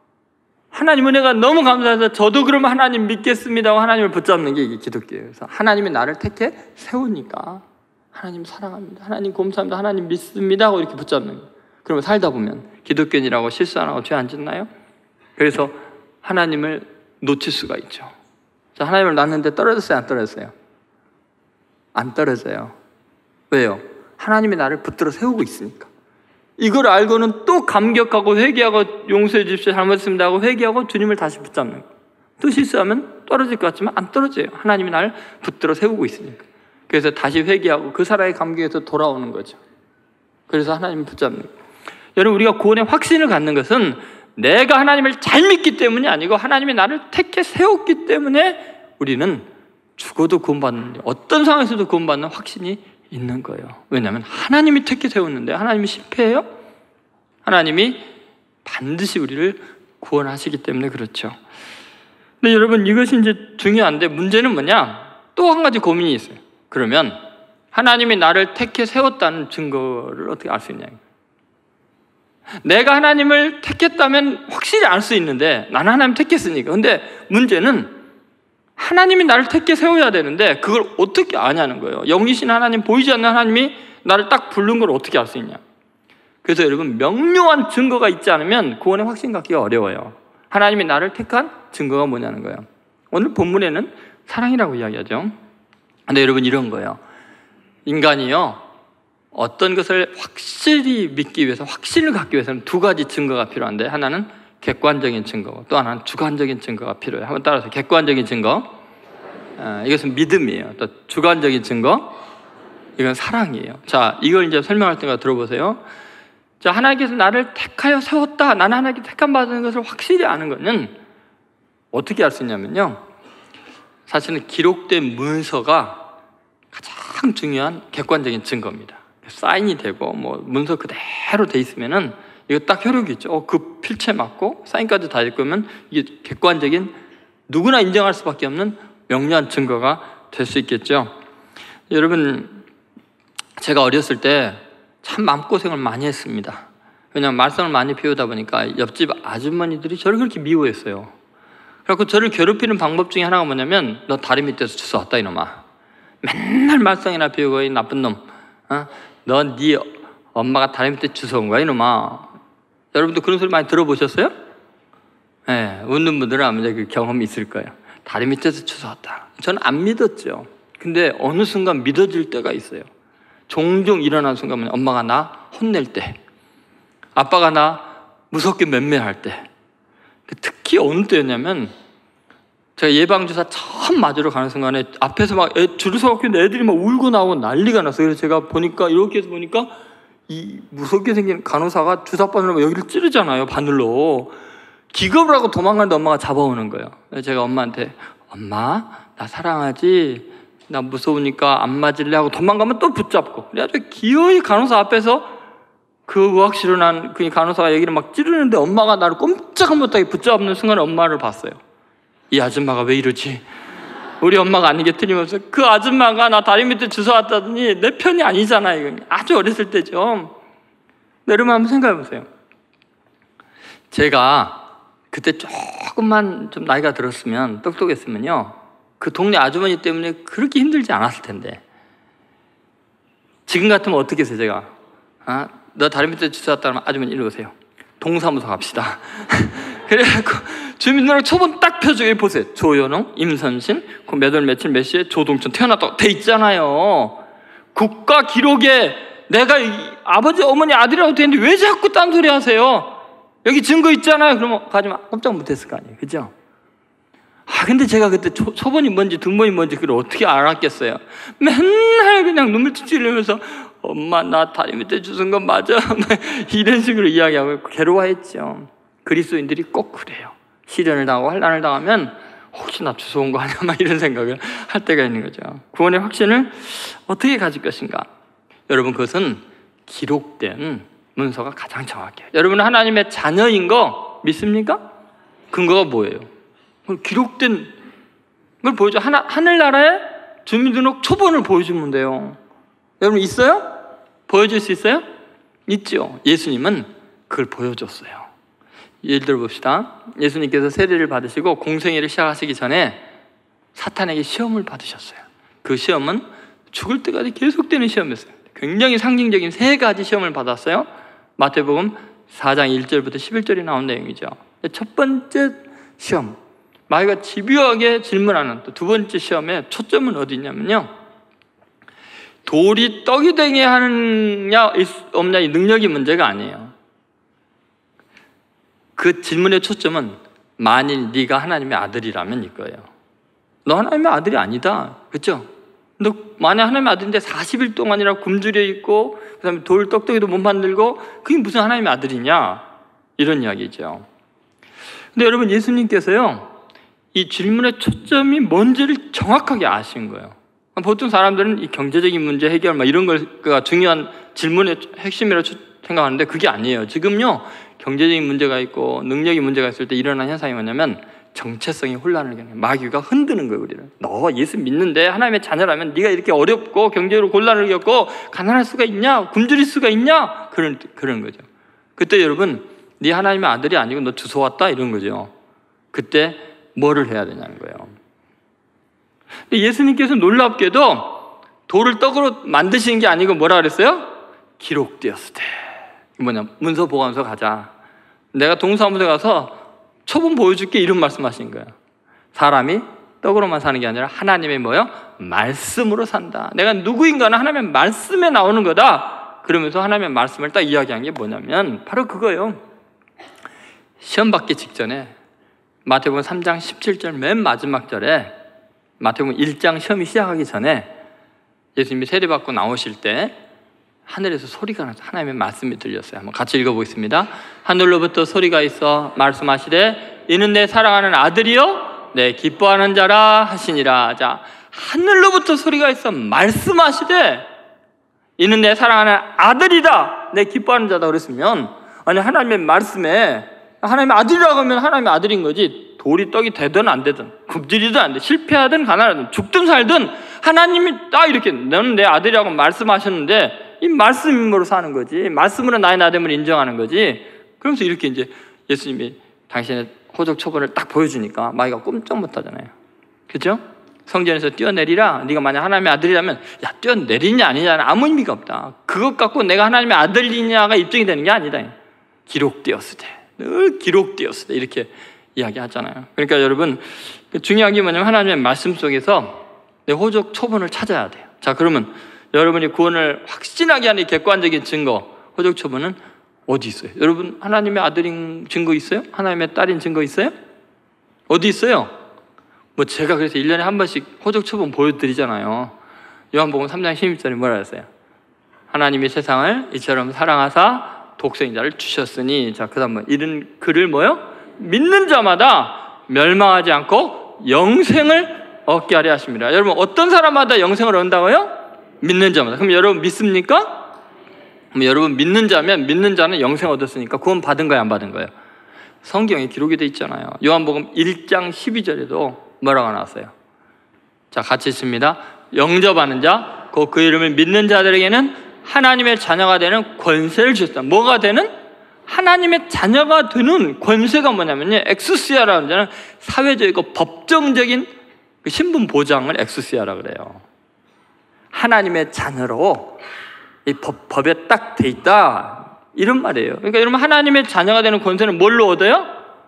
하나님 은혜가 너무 감사해서 저도 그러면 하나님 믿겠습니다 하고 하나님을 붙잡는 게 이게 기독교예요. 그래서 하나님이 나를 택해 세우니까 하나님 사랑합니다, 하나님 감사합니다, 하나님 믿습니다 하고 이렇게 붙잡는 거예요. 그러면 살다 보면 기독교인이라고 실수 안 하고 죄 안 짓나요? 그래서 하나님을 놓칠 수가 있죠. 자, 하나님을 낳는데 떨어졌어요, 안 떨어졌어요? 안 떨어져요. 왜요? 하나님이 나를 붙들어 세우고 있으니까. 이걸 알고는 또 감격하고 회개하고 용서해 주십시오, 잘못했습니다 하고 회개하고 주님을 다시 붙잡는 거예요. 또 실수하면 떨어질 것 같지만 안 떨어져요. 하나님이 나를 붙들어 세우고 있으니까. 그래서 다시 회개하고 그 사랑의 감격에서 돌아오는 거죠. 그래서 하나님을 붙잡는 거예요. 여러분, 우리가 구원의 확신을 갖는 것은 내가 하나님을 잘 믿기 때문이 아니고 하나님이 나를 택해 세웠기 때문에 우리는 죽어도 구원받는, 어떤 상황에서도 구원받는 확신이 있는 거예요. 왜냐하면 하나님이 택해 세웠는데 하나님이 실패해요? 하나님이 반드시 우리를 구원하시기 때문에 그렇죠. 근데 여러분, 이것이 이제 중요한데 문제는 뭐냐? 또 한 가지 고민이 있어요. 그러면 하나님이 나를 택해 세웠다는 증거를 어떻게 알 수 있냐? 내가 하나님을 택했다면 확실히 알 수 있는데 나는 하나님 택했으니까. 근데 문제는 하나님이 나를 택해 세워야 되는데 그걸 어떻게 아냐는 거예요. 영이신 하나님, 보이지 않는 하나님이 나를 딱 부른 걸 어떻게 알 수 있냐. 그래서 여러분, 명료한 증거가 있지 않으면 구원의 확신 갖기가 어려워요. 하나님이 나를 택한 증거가 뭐냐는 거예요. 오늘 본문에는 사랑이라고 이야기하죠. 근데 여러분, 이런 거예요. 인간이요, 어떤 것을 확실히 믿기 위해서, 확신을 갖기 위해서는 두 가지 증거가 필요한데, 하나는 객관적인 증거고 또 하나는 주관적인 증거가 필요해요. 한번 따라서. 객관적인 증거, 이것은 믿음이에요. 또 주관적인 증거, 이건 사랑이에요. 자, 이걸 이제 설명할 때가 들어보세요. 자, 하나님께서 나를 택하여 세웠다, 나는 하나님께 택함 받은 것을 확실히 아는 것은 어떻게 알 수 있냐면요, 사실은 기록된 문서가 가장 중요한 객관적인 증거입니다. 사인이 되고 뭐 문서 그대로 돼 있으면은 이거 딱 효력이 있죠. 그 필체 맞고 사인까지 다 있고 하면 이게 객관적인, 누구나 인정할 수밖에 없는 명료한 증거가 될 수 있겠죠. 여러분, 제가 어렸을 때 참 마음고생을 많이 했습니다. 왜냐하면 말썽을 많이 피우다 보니까 옆집 아주머니들이 저를 그렇게 미워했어요. 그래서 저를 괴롭히는 방법 중에 하나가 뭐냐면, 너 다리 밑에서 주워왔다 이놈아. 맨날 말썽이나 피우고, 이 나쁜 놈, 너 네 엄마가 다리 밑에 주워온 거야 이놈아. 여러분도 그런 소리 많이 들어보셨어요? 네, 웃는 분들은 아마 그 경험이 있을 거예요. 다리 밑에서 주워왔다. 저는 안 믿었죠. 근데 어느 순간 믿어질 때가 있어요. 종종 일어나는 순간, 엄마가 나 혼낼 때, 아빠가 나 무섭게 맴매할 때. 특히 어느 때였냐면, 제가 예방주사 처음 맞으러 가는 순간에 앞에서 막 줄을 서갖고 있는데 애들이 막 울고 나오고 난리가 났어요. 그래서 제가 보니까, 이렇게 해서 보니까 이 무섭게 생긴 간호사가 주사 바늘로 여기를 찌르잖아요, 바늘로. 기겁을 하고 도망가는데 엄마가 잡아오는 거예요. 그래서 제가 엄마한테, 엄마, 나 사랑하지? 나 무서우니까 안 맞을래? 하고 도망가면 또 붙잡고. 그래가지고 기어이 간호사 앞에서 그 의학실로 난 그 간호사가 여기를 막 찌르는데 엄마가 나를 꼼짝 못하게 붙잡는 순간에 엄마를 봤어요. 이 아줌마가 왜 이러지? 우리 엄마가 아닌 게 틀림없어. 그 아줌마가 나 다리 밑에 주워왔다더니 내 편이 아니잖아요. 이건 아주 어렸을 때죠. 여러분 한번 생각해 보세요. 제가 그때 조금만 좀 나이가 들었으면, 똑똑했으면요, 그 동네 아주머니 때문에 그렇게 힘들지 않았을 텐데. 지금 같으면 어떻게 했어요, 제가? 너 다리 밑에 주워왔다면 아주머니 이리 오세요. 동사무소 갑시다. 그래갖고 주민등록 초본 딱 펴주게 보세요. 조현웅, 임선신, 그 몇 월 며칠 몇 시에 조동천 태어났다고 돼 있잖아요. 국가 기록에 내가 아버지 어머니 아들이라고 돼 있는데 왜 자꾸 딴소리 하세요? 여기 증거 있잖아요. 그러면 가지마. 꼼짝 못했을 거 아니에요, 그죠? 근데 제가 그때 초본이 뭔지 등본이 뭔지 그걸 어떻게 알았겠어요? 맨날 그냥 눈물 찔찔 흘리면서 엄마 나 다리 밑에 주운 건 맞아? 이런 식으로 이야기하고 괴로워했죠. 그리스도인들이 꼭 그래요. 시련을 당하고 환난을 당하면 혹시 나 주워온 거 아니야? 막 이런 생각을 할 때가 있는 거죠. 구원의 확신을 어떻게 가질 것인가? 여러분, 그것은 기록된 문서가 가장 정확해요. 여러분은 하나님의 자녀인 거 믿습니까? 근거가 뭐예요? 기록된 걸 보여줘. 하늘나라의 주민등록 초본을 보여주면 돼요. 여러분 있어요? 보여줄 수 있어요? 있죠. 예수님은 그걸 보여줬어요. 예를 들어 봅시다. 예수님께서 세례를 받으시고 공생애를 시작하시기 전에 사탄에게 시험을 받으셨어요. 그 시험은 죽을 때까지 계속되는 시험이었어요. 굉장히 상징적인 세 가지 시험을 받았어요. 마태복음 4장 1절부터 11절이 나온 내용이죠. 첫 번째 시험, 마귀가 집요하게 질문하는 또 두 번째 시험의 초점은 어디 있냐면요, 돌이 떡이 되게 하느냐 없냐 이 능력이 문제가 아니에요. 그 질문의 초점은 만일 네가 하나님의 아들이라면 이거예요. 너 하나님의 아들이 아니다, 그렇죠? 너 만약 하나님의 아들인데 40일 동안이나 굶주려 있고 그 다음에 돌 떡떡이도 못 만들고 그게 무슨 하나님의 아들이냐, 이런 이야기죠. 근데 여러분, 예수님께서요 이 질문의 초점이 뭔지를 정확하게 아신 거예요. 보통 사람들은 이 경제적인 문제 해결 막 이런 거가 중요한 질문의 핵심이라고 생각하는데 그게 아니에요. 지금요 경제적인 문제가 있고 능력이 문제가 있을 때 일어나는 현상이 뭐냐면 정체성이 혼란을 겪는, 마귀가 흔드는 거예요. 우리를. 너 예수 믿는데 하나님의 자녀라면 네가 이렇게 어렵고 경제로 곤란을 겪고 가난할 수가 있냐, 굶주릴 수가 있냐, 그런 거죠. 그때 여러분, 네 하나님의 아들이 아니고 너 주워왔다, 이런 거죠. 그때 뭐를 해야 되냐는 거예요. 근데 예수님께서 놀랍게도 돌을 떡으로 만드시는 게 아니고 뭐라 그랬어요? 기록되었을 때. 뭐냐, 문서 보관소 가자. 내가 동사무소에 가서 초본 보여줄게, 이런 말씀하신 거예요. 사람이 떡으로만 사는 게 아니라 하나님의 뭐요? 말씀으로 산다. 내가 누구인가는 하나님의 말씀에 나오는 거다. 그러면서 하나님의 말씀을 딱 이야기한 게 뭐냐면 바로 그거예요. 시험 받기 직전에 마태복음 3장 17절 맨 마지막 절에 마태복음 1장 시험이 시작하기 전에 예수님이 세례받고 나오실 때 하늘에서 소리가 나서 하나님의 말씀이 들렸어요. 한번 같이 읽어보겠습니다. 하늘로부터 소리가 있어 말씀하시되 이는 내 사랑하는 아들이요 내 기뻐하는 자라 하시니라. 자, 하늘로부터 소리가 있어 말씀하시되 이는 내 사랑하는 아들이다 내 기뻐하는 자다 그랬으면, 아니 하나님의 말씀에 하나님의 아들이라고 하면 하나님의 아들인 거지, 돌이 떡이 되든 안 되든 굶주리든 안 돼, 실패하든 가난하든 죽든 살든 하나님이 딱 이렇게 너는 내 아들이라고 말씀하셨는데 이 말씀으로 사는 거지, 말씀으로 나의 나됨을 인정하는 거지. 그러면서 이렇게 이제 예수님이 당신의 호적 초본을 딱 보여주니까 마귀가 꼼짝 못하잖아요. 그렇죠? 성전에서 뛰어내리라. 네가 만약 하나님의 아들이라면, 야 뛰어내리냐 아니냐는 아무 의미가 없다. 그것 갖고 내가 하나님의 아들이냐가 입증이 되는 게 아니다. 기록되었을 때, 늘 기록되었을 때 이렇게 이야기하잖아요. 그러니까 여러분 중요한 게 뭐냐면 하나님의 말씀 속에서 내 호적 초본을 찾아야 돼요. 자, 그러면 여러분이 구원을 확신하게 하는 객관적인 증거, 호적 초본은 어디 있어요? 여러분 하나님의 아들인 증거 있어요? 하나님의 딸인 증거 있어요? 어디 있어요? 뭐 제가 그래서 1년에 한 번씩 호적 초본 보여드리잖아요. 요한복음 3장 16절에 뭐라 했어요? 하나님이 세상을 이처럼 사랑하사 독생자를 주셨으니, 자 그 다음 뭐 이런 그를 뭐요? 믿는 자마다 멸망하지 않고 영생을 얻게 하려 하십니다. 여러분 어떤 사람마다 영생을 얻는다고요? 믿는 자마다. 그럼 여러분 믿습니까? 그럼 여러분 믿는 자면 믿는 자는 영생 얻었으니까 구원 받은 거예요, 안 받은 거예요? 성경에 기록이 되어 있잖아요. 요한복음 1장 12절에도 뭐라고 나왔어요? 자 같이 있습니다. 영접하는 자, 곧 그 이름을 믿는 자들에게는 하나님의 자녀가 되는 권세를 주셨다. 뭐가 되는? 하나님의 자녀가 되는 권세가 뭐냐면요, 엑수시아라는 자는 사회적이고 법정적인 그 신분 보장을 엑수시아라 그래요. 하나님의 자녀로 이 법에 딱 돼 있다 이런 말이에요. 그러니까 여러분 하나님의 자녀가 되는 권세는 뭘로 얻어요?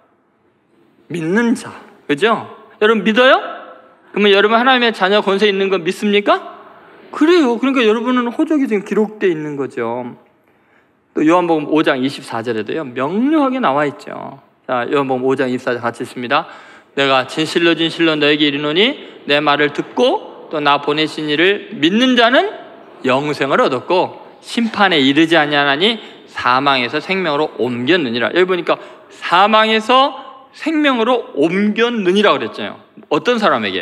믿는 자, 그죠? 여러분 믿어요? 그러면 여러분 하나님의 자녀 권세 있는 거 믿습니까? 그래요. 그러니까 여러분은 호적이 지금 기록되어 있는 거죠. 또 요한복음 5장 24절에도요 명료하게 나와 있죠. 자, 요한복음 5장 24절 같이 있습니다. 내가 진실로 진실로 너에게 이르노니 내 말을 듣고 또 나 보내신 이를 믿는 자는 영생을 얻었고 심판에 이르지 아니하나니 사망에서 생명으로 옮겼느니라. 여기 보니까 사망에서 생명으로 옮겼느니라 그랬잖아요. 어떤 사람에게?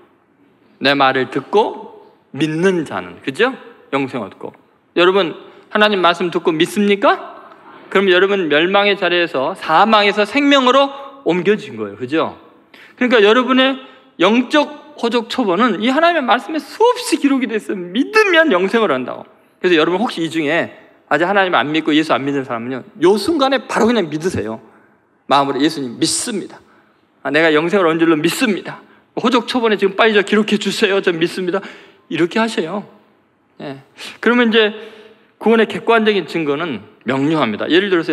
내 말을 듣고 믿는 자는, 그죠? 영생 얻고. 여러분 하나님 말씀 듣고 믿습니까? 그럼 여러분 멸망의 자리에서 사망에서 생명으로 옮겨진 거예요, 그죠? 그러니까 여러분의 영적 호적 초본은 이 하나님의 말씀에 수없이 기록이 되어 있어요. 믿으면 영생을 한다고. 그래서 여러분 혹시 이 중에 아직 하나님 안 믿고 예수 안 믿는 사람은요, 요 순간에 바로 그냥 믿으세요. 마음으로 예수님 믿습니다. 내가 영생을 얻은 줄로 믿습니다. 호적 초본에 지금 빨리 저 기록해 주세요. 저 믿습니다. 이렇게 하세요. 예. 그러면 이제 구원의 객관적인 증거는 명료합니다. 예를 들어서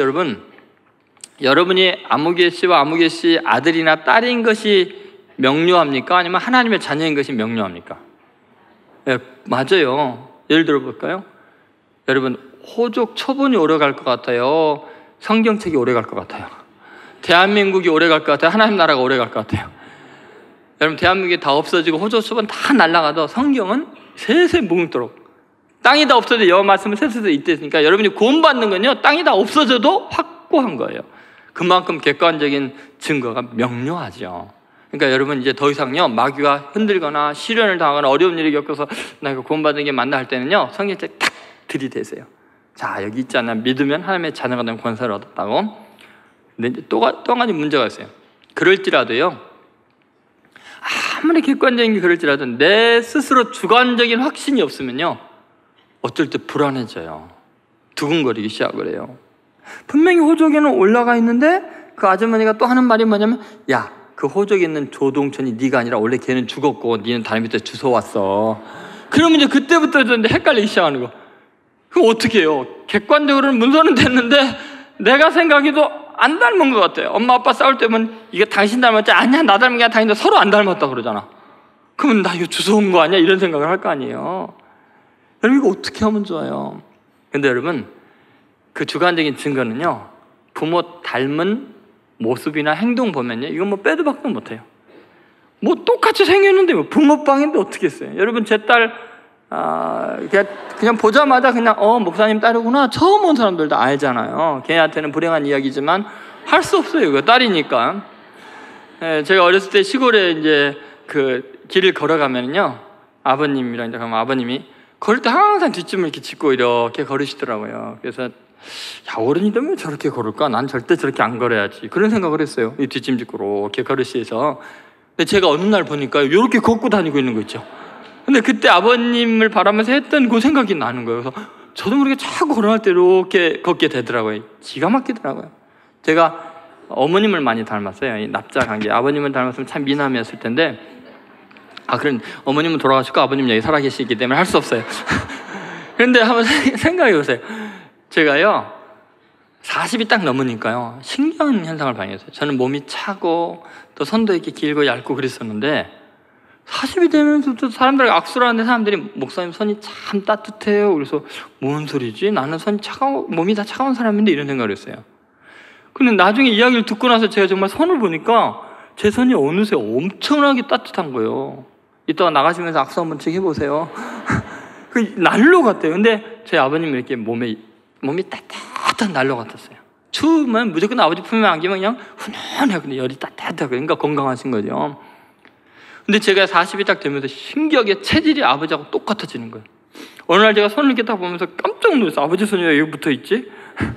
여러분이 아무개 씨와 아무개 씨 아들이나 딸인 것이 명료합니까? 아니면 하나님의 자녀인 것이 명료합니까? 네, 맞아요. 예를 들어 볼까요? 여러분 호적 초본이 오래 갈 것 같아요? 성경책이 오래 갈 것 같아요? 대한민국이 오래 갈 것 같아요? 하나님 나라가 오래 갈 것 같아요? 여러분 대한민국이 다 없어지고 호적 초본 다 날아가도 성경은 세세 묵도록, 땅이 다 없어져도 여호와 말씀은 세세에 있댔으니까 여러분이 구원받는 건요 땅이 다 없어져도 확고한 거예요. 그만큼 객관적인 증거가 명료하죠. 그러니까 여러분 이제 더 이상요 마귀가 흔들거나 시련을 당하거나 어려운 일을 겪어서 나 이거 구원받은 게 맞나 할 때는요 성경책 탁 들이대세요. 자 여기 있지 않나, 믿으면 하나님의 자녀가 되는 권세를 얻었다고. 근데 이제 또 한 가지 문제가 있어요. 그럴지라도요, 아무리 객관적인 게 그럴지라도 내 스스로 주관적인 확신이 없으면요 어쩔 때 불안해져요. 두근거리기 시작을 해요. 분명히 호적에는 올라가 있는데 그 아주머니가 또 하는 말이 뭐냐면, 야 그 호적에 있는 조동천이 네가 아니라 원래 걔는 죽었고 네는 다른 밑에 주워왔어. 그러면 이제 그때부터 이제 헷갈리기 시작하는 거. 그럼 어떻게 해요? 객관적으로는 문서는 됐는데 내가 생각해도 안 닮은 것 같아요. 엄마 아빠 싸울 때면 이게 당신 닮았지? 아니야 나 닮은 게 아니라 당신 서로 안 닮았다 그러잖아. 그러면 나 이거 주워온 거 아니야? 이런 생각을 할 거 아니에요. 여러분 이거 어떻게 하면 좋아요? 근데 여러분, 그 주관적인 증거는요, 부모 닮은 모습이나 행동 보면요, 이건 뭐 빼도 박도 못해요. 뭐 똑같이 생겼는데 뭐 붕어빵인데 어떻게 했어요? 여러분, 제 딸 그냥 보자마자 그냥 목사님 딸이구나 처음 온 사람들도 알잖아요. 걔한테는 불행한 이야기지만 할 수 없어요. 이거 딸이니까. 제가 어렸을 때 시골에 이제 그 길을 걸어가면요, 아버님이랑 이제 가면 아버님이 걸을 때 항상 뒷짐을 이렇게 짚고 이렇게 걸으시더라고요. 그래서 야, 어른이 되면 왜 저렇게 걸을까? 난 절대 저렇게 안 걸어야지. 그런 생각을 했어요. 이 뒷짐 짚고 이렇게 걸으시면서. 근데 제가 어느 날 보니까 이렇게 걷고 다니고 있는 거 있죠. 근데 그때 아버님을 바라면서 했던 그 생각이 나는 거예요. 그래서 저도 모르게 자꾸 걸어갈 때 이렇게 걷게 되더라고요. 기가 막히더라고요. 제가 어머님을 많이 닮았어요. 이 납작 관계. 아버님을 닮았으면 참 미남이었을 텐데, 그런 어머님은 돌아가시고 아버님 여기 살아계시기 때문에 할 수 없어요. 그런데 한번 생각해 보세요. 제가요 40이 딱 넘으니까요 신기한 현상을 발견했어요. 저는 몸이 차고 또 손도 이렇게 길고 얇고 그랬었는데 40이 되면서도 사람들과 악수를 하는데 사람들이 목사님 손이 참 따뜻해요. 그래서 뭔 소리지? 나는 손이 몸이 다 차가운 사람인데 이런 생각을 했어요. 근데 나중에 이야기를 듣고 나서 제가 정말 손을 보니까 제 손이 어느새 엄청나게 따뜻한 거예요. 이따가 나가시면서 악수 한번 씩 해보세요. 그 난로 같아요. 근데 제 아버님이 이렇게 몸이 따뜻한 난로 같았어요. 추우면 무조건 아버지 품에 안기면 그냥 훈훈해요. 근데 열이 따뜻하고 그러니까 건강하신 거죠. 근데 제가 40이 딱 되면서 신기하게 체질이 아버지하고 똑같아지는 거예요. 어느 날 제가 손을 이렇게 딱 보면서 깜짝 놀랐어요. 아버지 손이 왜 여기 붙어 있지?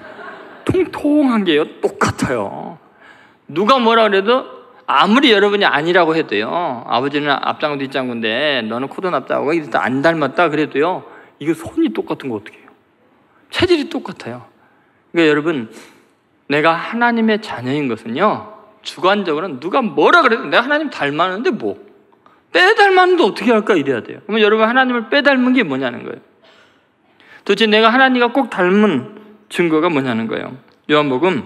통통한 게요 똑같아요. 누가 뭐라 그래도 아무리 여러분이 아니라고 해도요, 아버지는 앞장구 뒷장구인데 너는 코도 납작하고 안 닮았다 그래도요, 이거 손이 똑같은 거 어떻게 해요? 체질이 똑같아요. 그러니까 여러분, 내가 하나님의 자녀인 것은요, 주관적으로는 누가 뭐라 그래도 내가 하나님 닮았는데 뭐 빼닮았는데 어떻게 할까 이래야 돼요. 그러면 여러분, 하나님을 빼닮은 게 뭐냐는 거예요. 도대체 내가 하나님과 꼭 닮은 증거가 뭐냐는 거예요. 요한복음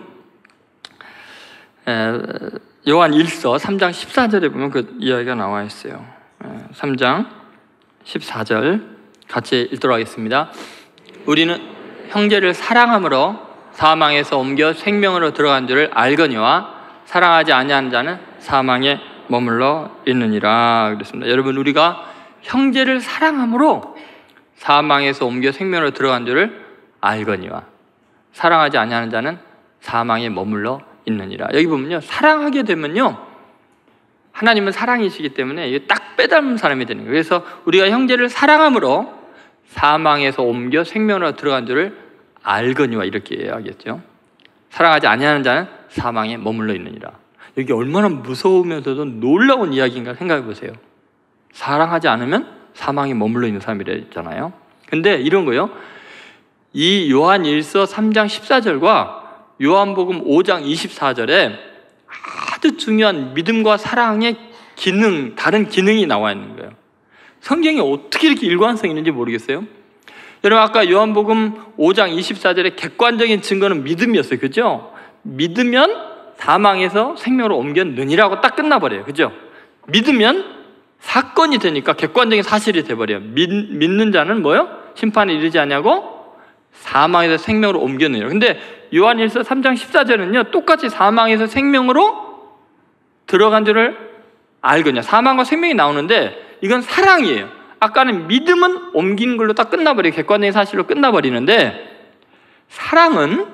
요한 1서 3장 14절에 보면 그 이야기가 나와 있어요. 3장 14절 같이 읽도록 하겠습니다. 우리는 형제를 사랑함으로 사망에서 옮겨 생명으로 들어간 줄을 알거니와 사랑하지 아니하는 자는 사망에 머물러 있느니라 그랬습니다. 여러분, 우리가 형제를 사랑함으로 사망에서 옮겨 생명으로 들어간 줄을 알거니와 사랑하지 아니하는 자는 사망에 머물러 있느니라. 여기 보면요, 사랑하게 되면요, 하나님은 사랑이시기 때문에 이게 딱 빼닮은 사람이 되는 거예요. 그래서 우리가 형제를 사랑함으로 사망에서 옮겨 생명으로 들어간 줄을 알거니와 이렇게 이야기했죠. 사랑하지 아니하는 자는 사망에 머물러 있느니라. 여기 얼마나 무서우면서도 놀라운 이야기인가 생각해 보세요. 사랑하지 않으면 사망에 머물러 있는 사람이라 했잖아요. 근데 이런 거요, 이 요한 1서 3장 14절과 요한복음 5장 24절에 아주 중요한 믿음과 사랑의 기능, 다른 기능이 나와 있는 거예요. 성경이 어떻게 이렇게 일관성이 있는지 모르겠어요. 여러분, 아까 요한복음 5장 24절의 객관적인 증거는 믿음이었어요. 그죠? 믿으면 사망에서 생명으로 옮겼느니라고 딱 끝나버려요. 그죠? 믿으면 사건이 되니까 객관적인 사실이 돼버려요. 믿는 자는 뭐요? 심판에 이르지 아니하고 사망에서 생명으로 옮겼느니라. 근데 요한일서 3장 14절은요 똑같이 사망에서 생명으로 들어간 줄을 알거냐. 사망과 생명이 나오는데 이건 사랑이에요. 아까는 믿음은 옮긴 걸로 딱 끝나버려요. 객관적인 사실로 끝나버리는데 사랑은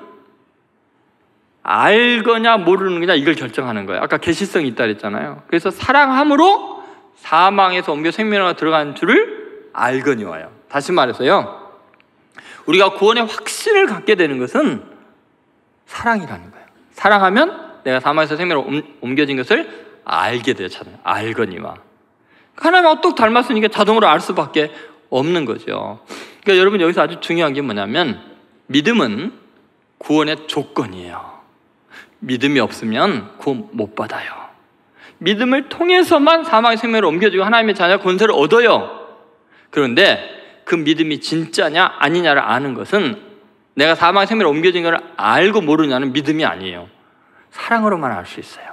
알거냐 모르는 거냐 이걸 결정하는 거예요. 아까 계시성이 있다 그랬잖아요. 그래서 사랑함으로 사망에서 옮겨 생명으로 들어간 줄을 알거니와요. 다시 말해서요, 우리가 구원의 확신을 갖게 되는 것은 사랑이라는 거예요. 사랑하면 내가 사망에서 생명으로 옮겨진 것을 알게 돼요. 알거니와. 하나님하고 똑 닮았으니까 자동으로 알 수밖에 없는 거죠. 그러니까 여러분, 여기서 아주 중요한 게 뭐냐면 믿음은 구원의 조건이에요. 믿음이 없으면 구원 못 받아요. 믿음을 통해서만 사망의 생명을 옮겨주고 하나님의 자녀 권세를 얻어요. 그런데 그 믿음이 진짜냐 아니냐를 아는 것은 내가 사망의 생명을 옮겨진 걸 알고 모르냐는 믿음이 아니에요. 사랑으로만 알 수 있어요.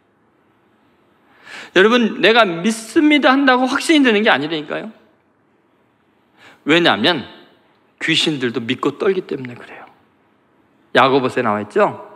여러분, 내가 믿습니다 한다고 확신이 되는 게 아니라니까요. 왜냐하면 귀신들도 믿고 떨기 때문에 그래요. 야고보서에 나와 있죠?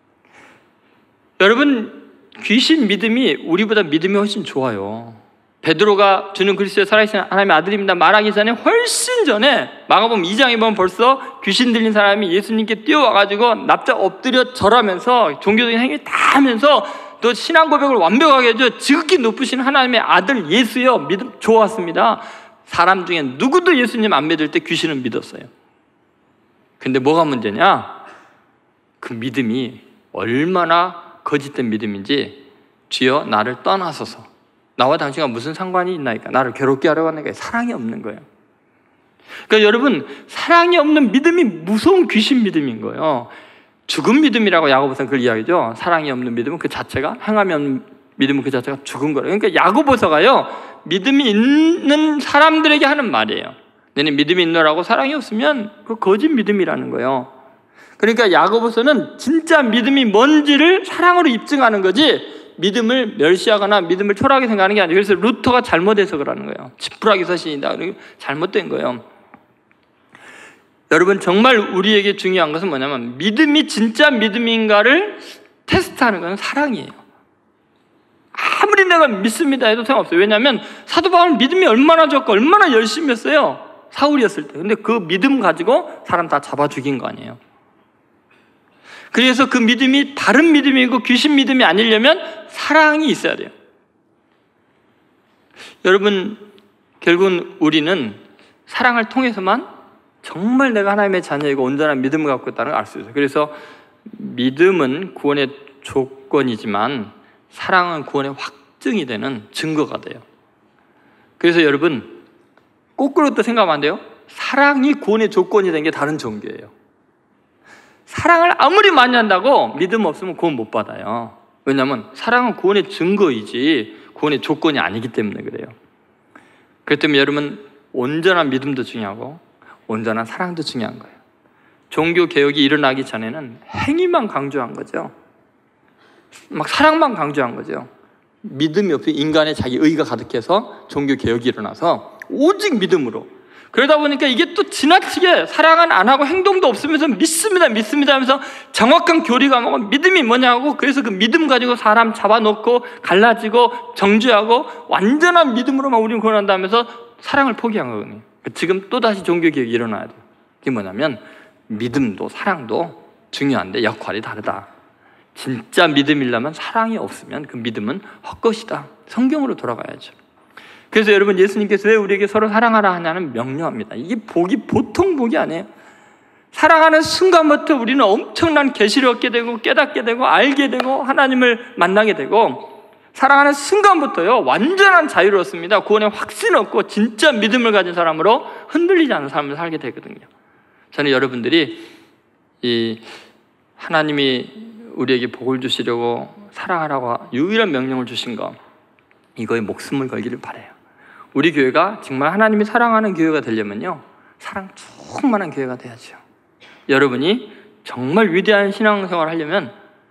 여러분, 귀신 믿음이 우리보다 믿음이 훨씬 좋아요. 베드로가 주는 그리스도의 살아계신 하나님의 아들입니다 말하기 전에, 훨씬 전에 마가복음 2장에 보면 벌써 귀신 들린 사람이 예수님께 뛰어와가지고 납작 엎드려 절하면서 종교적인 행위 다 하면서 또 신앙 고백을 완벽하게 해줘 지극히 높으신 하나님의 아들 예수여 믿음 좋았습니다. 사람 중에 누구도 예수님 안 믿을 때 귀신은 믿었어요. 근데 뭐가 문제냐? 그 믿음이 얼마나 거짓된 믿음인지, 주여 나를 떠나소서, 나와 당신과 무슨 상관이 있나이까, 나를 괴롭게 하려고 하니까 사랑이 없는 거예요. 그러니까 여러분, 사랑이 없는 믿음이 무서운 귀신 믿음인 거예요. 죽은 믿음이라고 야고보서는 그걸 이야기죠. 사랑이 없는 믿음은 그 자체가, 행함이 없는 믿음은 그 자체가 죽은 거래요. 그러니까 야고보서가요, 믿음이 있는 사람들에게 하는 말이에요. 너는 믿음이 있노라고 사랑이 없으면 그 거짓 믿음이라는 거예요. 그러니까 야고보서는 진짜 믿음이 뭔지를 사랑으로 입증하는 거지, 믿음을 멸시하거나 믿음을 초라하게 생각하는 게 아니에요. 그래서 루터가 잘못해서 그러는 거예요. 지푸라기 서신이다, 잘못된 거예요. 여러분, 정말 우리에게 중요한 것은 뭐냐면, 믿음이 진짜 믿음인가를 테스트하는 것은 사랑이에요. 아무리 내가 믿습니다 해도 소용없어요. 왜냐하면 사도 바울은 믿음이 얼마나 좋고 얼마나 열심히 했어요, 사울이었을 때. 근데 그 믿음 가지고 사람 다 잡아 죽인 거 아니에요. 그래서 그 믿음이 다른 믿음이고 귀신 믿음이 아니려면 사랑이 있어야 돼요. 여러분, 결국은 우리는 사랑을 통해서만 정말 내가 하나님의 자녀이고 온전한 믿음을 갖고 있다는 걸 알 수 있어요. 그래서 믿음은 구원의 조건이지만 사랑은 구원의 확증이 되는 증거가 돼요. 그래서 여러분, 거꾸로 또 생각하면 안 돼요. 사랑이 구원의 조건이 된 게 다른 종교예요. 사랑을 아무리 많이 한다고 믿음 없으면 구원 못 받아요. 왜냐하면 사랑은 구원의 증거이지 구원의 조건이 아니기 때문에 그래요. 그렇기 때문에 여러분, 온전한 믿음도 중요하고 온전한 사랑도 중요한 거예요. 종교 개혁이 일어나기 전에는 행위만 강조한 거죠. 막 사랑만 강조한 거죠. 믿음이 없이 인간의 자기 의가 가득해서 종교 개혁이 일어나서 오직 믿음으로, 그러다 보니까 이게 또 지나치게 사랑은 안 하고 행동도 없으면서 믿습니다 하면서 정확한 교리가 안 오고 믿음이 뭐냐고, 그래서 그 믿음 가지고 사람 잡아놓고 갈라지고 정죄하고 완전한 믿음으로만 우리는 구원한다면서 사랑을 포기한 거거든요. 지금 또다시 종교개혁이 일어나야 돼요. 그게 뭐냐면, 믿음도 사랑도 중요한데 역할이 다르다. 진짜 믿음이려면 사랑이 없으면 그 믿음은 헛것이다. 성경으로 돌아가야죠. 그래서 여러분, 예수님께서 왜 우리에게 서로 사랑하라 하냐는 명령합니다. 이게 복이 보통 복이 아니에요. 사랑하는 순간부터 우리는 엄청난 계시를 얻게 되고 깨닫게 되고 알게 되고 하나님을 만나게 되고, 사랑하는 순간부터요 완전한 자유를 얻습니다. 구원의 확신 얻고 진짜 믿음을 가진 사람으로 흔들리지 않는 삶을 살게 되거든요. 저는 여러분들이 이 하나님이 우리에게 복을 주시려고 사랑하라고 유일한 명령을 주신 거, 이거에 목숨을 걸기를 바라요. 우리 교회가 정말 하나님이 사랑하는 교회가 되려면요, 사랑 충만한 교회가 돼야죠. 여러분이 정말 위대한 신앙생활을 하려면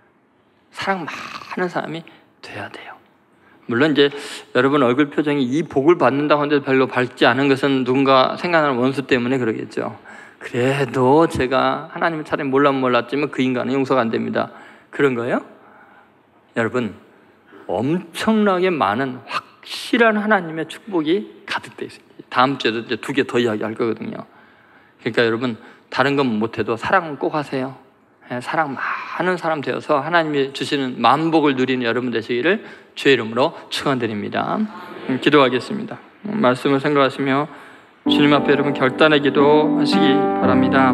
사랑 많은 사람이 돼야 돼요. 물론 이제 여러분 얼굴 표정이 이 복을 받는다고 하는데 별로 밝지 않은 것은 누군가 생각나는 원수 때문에 그러겠죠. 그래도 제가 하나님을 차라리 몰랐지만 그 인간은 용서가 안 됩니다, 그런 거예요? 여러분, 엄청나게 많은 확실한 하나님의 축복이 가득되어 있습니다. 다음 주에도 이제 2개 더 이야기할 거거든요. 그러니까 여러분, 다른 건 못해도 사랑은 꼭 하세요. 사랑 많은 사람 되어서 하나님이 주시는 만복을 누리는 여러분 되시기를 주의 이름으로 축원드립니다. 기도하겠습니다. 말씀을 생각하시며 주님 앞에 여러분 결단의 기도 하시기 바랍니다.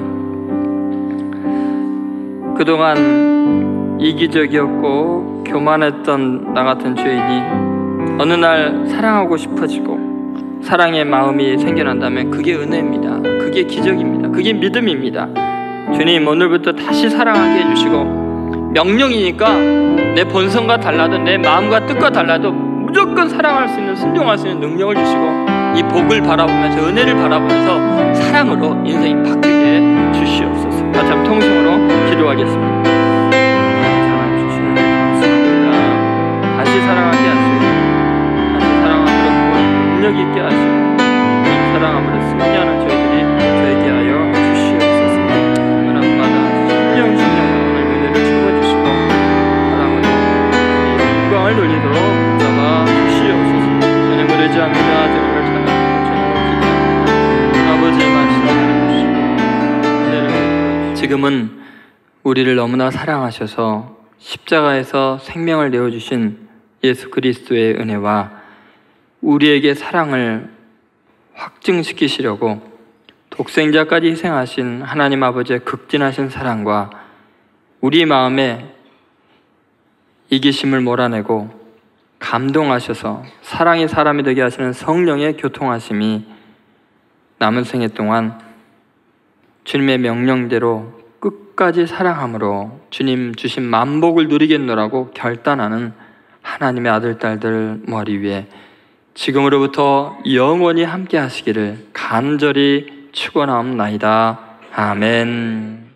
그동안 이기적이었고 교만했던 나 같은 죄인이 어느 날 사랑하고 싶어지고 사랑의 마음이 생겨난다면 그게 은혜입니다. 그게 기적입니다. 그게 믿음입니다. 주님, 오늘부터 다시 사랑하게 해주시고, 명령이니까 내 본성과 달라도 내 마음과 뜻과 달라도 무조건 사랑할 수 있는, 순종할 수 있는 능력을 주시고, 이 복을 바라보면서, 은혜를 바라보면서 사랑으로 인생이 바뀌게 해 주시옵소서. 다시 한번 통성으로 기도하겠습니다. 사랑 주시는 감사합니다. 다시 사랑하게 하시고, 다시 사랑함으로 능력 있게 하시고, 이 사랑함으로 승리하는 저희들이 되게 하여 주시옵소서. 영광을 돌리도록 붙잡아 주시옵소서. 주님을 의지합니다. 주님을 찬양합니다. 주님을 기도합니다. 아버지의 말씀을 주시고 지금은 우리를 너무나 사랑하셔서 십자가에서 생명을 내어주신 예수 그리스도의 은혜와 우리에게 사랑을 확증시키시려고 독생자까지 희생하신 하나님 아버지의 극진하신 사랑과 우리 마음에 이기심을 몰아내고 감동하셔서 사랑이 사람이 되게 하시는 성령의 교통하심이 남은 생애 동안 주님의 명령대로 끝까지 사랑함으로 주님 주신 만복을 누리겠노라고 결단하는 하나님의 아들, 딸들 머리 위에 지금으로부터 영원히 함께 하시기를 간절히 축원하옵나이다. 아멘.